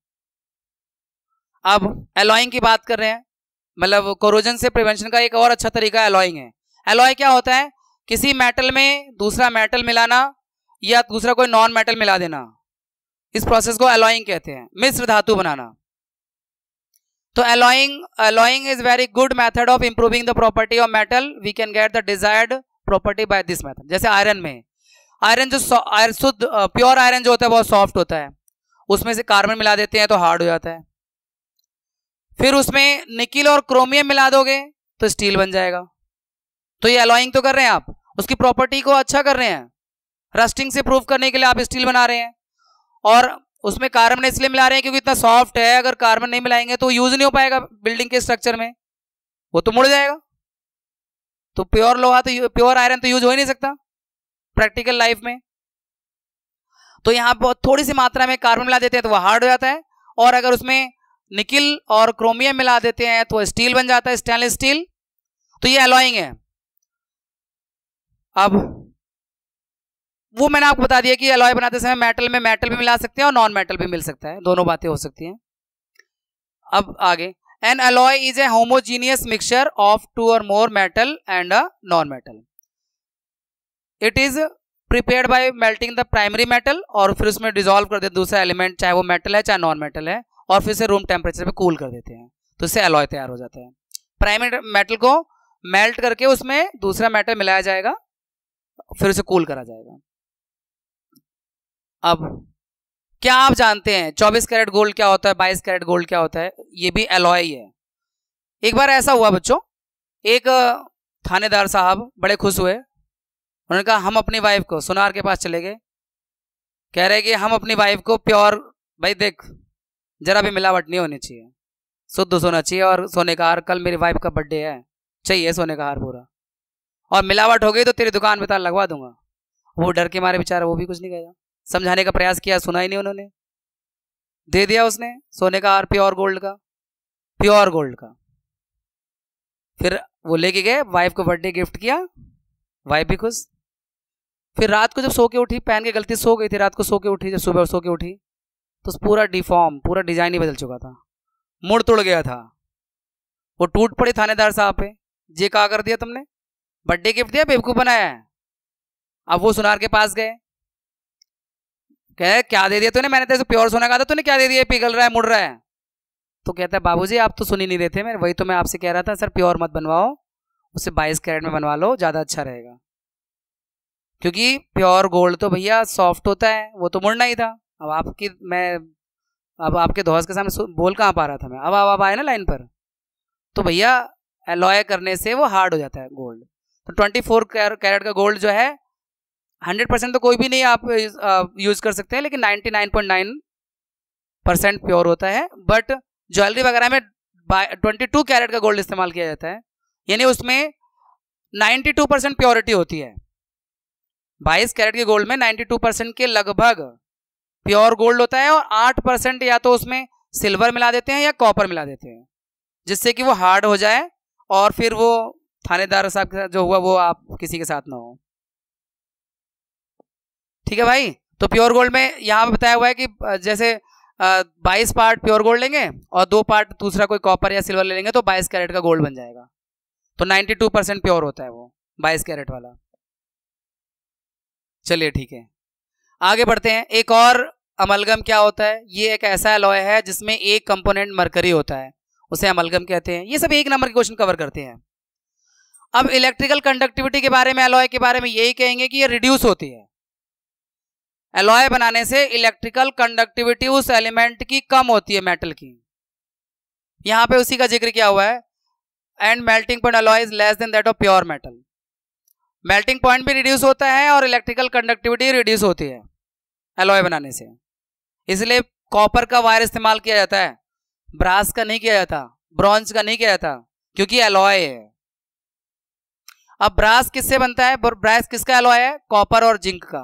अब एलॉइंग की बात कर रहे हैं, मतलब कोरोजन से प्रिवेंशन का एक और अच्छा तरीका एलॉइंग है। एलॉय क्या होता है, किसी मेटल में दूसरा मेटल मिलाना या दूसरा कोई नॉन मेटल मिला देना, इस प्रोसेस को एलॉइंग कहते हैं, मिश्र धातु बनाना। तो alloying alloying is very good method of improving the property of metal, we can get the desired property by this method. जैसे आयरन में, आयरन जो आयरन शुद्ध प्योर आयरन जो होता है बहुत सॉफ्ट होता है, उसमें से कार्बन मिला देते हैं तो हार्ड हो जाता है। फिर उसमें निकिल और क्रोमियम मिला दोगे तो स्टील बन जाएगा। तो ये एलॉइंग तो कर रहे हैं आप, उसकी प्रॉपर्टी को अच्छा कर रहे हैं, रस्टिंग से प्रूव करने के लिए आप स्टील बना रहे हैं। और उसमें कार्बन इसलिए मिला रहे हैं क्योंकि इतना सॉफ्ट है, अगर कार्बन नहीं मिलाएंगे तो यूज नहीं हो पाएगा बिल्डिंग के स्ट्रक्चर में, वो तो मुड़ जाएगा। तो प्योर लोहा तो प्योर आयरन तो यूज हो ही नहीं सकता प्रैक्टिकल लाइफ में। तो यहां बहुत थोड़ी सी मात्रा में कार्बन मिला देते हैं तो वह हार्ड हो जाता है, और अगर उसमें निकिल और क्रोमियम मिला देते हैं तो स्टील बन जाता है, स्टेनलेस स्टील। तो ये एलॉइंग है। अब वो मैंने आपको बता दिया कि एलॉय बनाते समय मेटल में मेटल भी मिला सकते हैं और नॉन मेटल भी मिल सकता है, दोनों बातें हो सकती हैं। अब आगे, an alloy is a homogeneous mixture of two और more metal and a non metal. It is prepared by melting the primary metal, और फिर उसमें डिसॉल्व कर देते दूसरा एलिमेंट, चाहे वो मेटल है चाहे नॉन मेटल है, और फिर से रूम टेम्परेचर पे कूल कर देते हैं, तो इससे एलॉय तैयार हो जाता है। प्राइमरी मेटल को मेल्ट करके उसमें दूसरा मेटल मिलाया जाएगा, फिर उसे कूल करा जाएगा। अब क्या आप जानते हैं चौबीस कैरेट गोल्ड क्या होता है, बाईस कैरेट गोल्ड क्या होता है? ये भी एलॉय ही है। एक बार ऐसा हुआ बच्चों, एक थानेदार साहब बड़े खुश हुए, उन्होंने कहा हम अपनी वाइफ को, सुनार के पास चले गए, कह रहे कि हम अपनी वाइफ को प्योर, भाई देख जरा भी मिलावट नहीं होनी चाहिए, शुद्ध सोना चाहिए, और सोने का हार, कल मेरी वाइफ का बर्थडे है, चाहिए सोने का हार पूरा, और मिलावट हो गई तो तेरी दुकान पे ताला लगवा दूंगा। वो डर के मारे बेचारा वो भी कुछ नहीं कहेगा, समझाने का प्रयास किया, सुना ही नहीं उन्होंने, दे दिया उसने सोने का हार प्योर गोल्ड का, प्योर गोल्ड का। फिर वो लेके गए, वाइफ को बर्थडे गिफ्ट किया, वाइफ भी खुश। फिर रात को जब सो के उठी, पहन के गलती सो गई थी, रात को सो के उठी, जब सुबह सो के उठी तो पूरा डिफॉर्म, पूरा डिजाइन ही बदल चुका था, मुड़ तुड़ गया था। वो टूट पड़ी थानेदार साहब पे, ये क्या कर दिया तुमने, बर्थडे गिफ्ट दिया, बेवकूफ बनाया है। अब वो सुनार के पास गए, कहे क्या दे दिया तूने, मैंने तेरे से प्योर सोना कहा था, तूने क्या दे दिया, पिघल रहा है, मुड़ रहा है। तो कहता है बाबूजी आप तो सुन ही नहीं रहे थे, मैं वही तो मैं आपसे कह रहा था सर, प्योर मत बनवाओ, उसे बाईस कैरेट में बनवा लो, ज्यादा अच्छा रहेगा, क्योंकि प्योर गोल्ड तो भैया सॉफ्ट होता है, वो तो मुड़ना ही था। अब आपकी मैं अब आपके दोस्त के सामने बोल कहाँ पा रहा था मैं, अब आप आए ना लाइन पर, तो भैया एलॉय करने से वो हार्ड हो जाता है गोल्ड। तो ट्वेंटी फोर कैरेट का गोल्ड जो है हंड्रेड परसेंट तो कोई भी नहीं आप यूज कर सकते हैं, लेकिन ninety nine point nine percent pure होता है। बट ज्वेलरी वगैरह में ट्वेंटी टू कैरेट का गोल्ड इस्तेमाल किया जाता है, यानी उसमें नाइन्टी टू परसेंट प्योरिटी होती है। बाईस कैरेट के गोल्ड में बानवे परसेंट के लगभग प्योर गोल्ड होता है और आठ परसेंट या तो उसमें सिल्वर मिला देते हैं या कॉपर मिला देते हैं, जिससे कि वो हार्ड हो जाए और फिर वो थानेदार साहब के साथ जो हुआ वो आप किसी के साथ ना हो। ठीक है भाई। तो प्योर गोल्ड में यहाँ पे बताया हुआ है कि जैसे बाईस पार्ट प्योर गोल्ड लेंगे और दो पार्ट दूसरा कोई कॉपर या सिल्वर ले लेंगे तो बाईस कैरेट का गोल्ड बन जाएगा। तो बानवे परसेंट प्योर होता है वो बाईस कैरेट वाला। चलिए ठीक है, आगे बढ़ते हैं। एक और अमलगम क्या होता है, ये एक ऐसा एलॉय है जिसमें एक कंपोनेंट मरकरी होता है, उसे अमलगम कहते हैं। ये सब एक नंबर के क्वेश्चन कवर करते हैं। अब इलेक्ट्रिकल कंडक्टिविटी के बारे में, एलॉय के बारे में यही कहेंगे कि ये रिड्यूस होती है। एलॉय बनाने से इलेक्ट्रिकल कंडक्टिविटी उस एलिमेंट की कम होती है, मेटल की। यहां पे उसी का जिक्र किया हुआ है, and melting point alloy is less than that of pure metal. Melting point भी रिड्यूस होता है और इलेक्ट्रिकल कंडक्टिविटी रिड्यूस होती है एलॉय बनाने से। इसलिए कॉपर का वायर इस्तेमाल किया जाता है, ब्रास का नहीं किया जाता, ब्रॉन्ज का नहीं किया जाता, क्योंकि एलॉय है। अब ब्रास किससे बनता है, ब्रास किसका एलॉय है, कॉपर और जिंक का।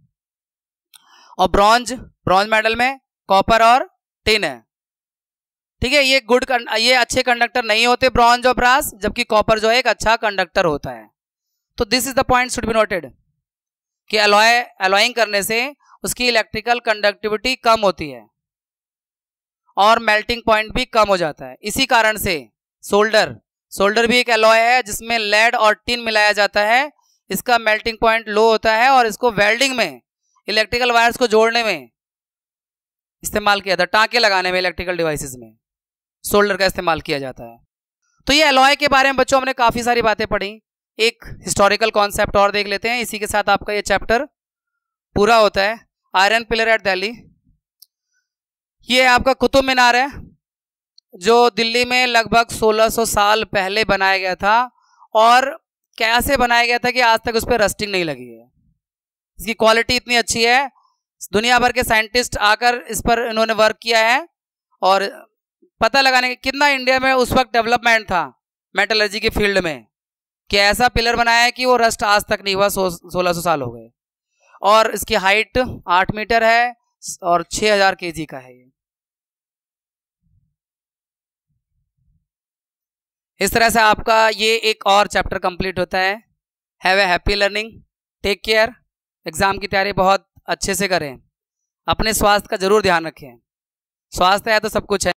और ब्रॉन्ज, ब्रॉन्ज मेटल में कॉपर और टिन है। ठीक है, ये गुड ये अच्छे कंडक्टर नहीं होते ब्रॉन्ज और ब्रास, जबकि कॉपर जो है एक अच्छा कंडक्टर होता है। तो this is the point should be noted कि एलॉय एलॉइंग करने से उसकी इलेक्ट्रिकल कंडक्टिविटी कम होती है और मेल्टिंग पॉइंट भी कम हो जाता है। इसी कारण से सोल्डर सोल्डर भी एक एलॉय है जिसमें लेड और टिन मिलाया जाता है। इसका मेल्टिंग पॉइंट लो होता है और इसको वेल्डिंग में, इलेक्ट्रिकल वायर्स को जोड़ने में इस्तेमाल किया जाता है, टाँके लगाने में इलेक्ट्रिकल डिवाइसेस में सोल्डर का इस्तेमाल किया जाता है। तो ये एलॉय के बारे में बच्चों हमने काफ़ी सारी बातें पढ़ी। एक हिस्टोरिकल कॉन्सेप्ट और देख लेते हैं, इसी के साथ आपका ये चैप्टर पूरा होता है। आयरन पिलर एट दिल्ली, ये आपका कुतुब मीनार है जो दिल्ली में लगभग सोलह सौ साल पहले बनाया गया था। और कैसे बनाया गया था कि आज तक उस पर रस्टिंग नहीं लगी है। इसकी क्वालिटी इतनी अच्छी है, दुनिया भर के साइंटिस्ट आकर इस पर इन्होंने वर्क किया है और पता लगाने के कितना इंडिया में उस वक्त डेवलपमेंट था मेटलर्जी की फील्ड में कि ऐसा पिलर बनाया है कि वो रस्ट आज तक नहीं हुआ। सोलह सौ साल हो गए और इसकी हाइट आठ मीटर है और छह हजार के जी का है ये। इस तरह से आपका ये एक और चैप्टर कंप्लीट होता है। Have a happy learning, take care. Exam की तैयारी बहुत अच्छे से करें, अपने स्वास्थ्य का जरूर ध्यान रखें। स्वास्थ्य है तो सब कुछ है।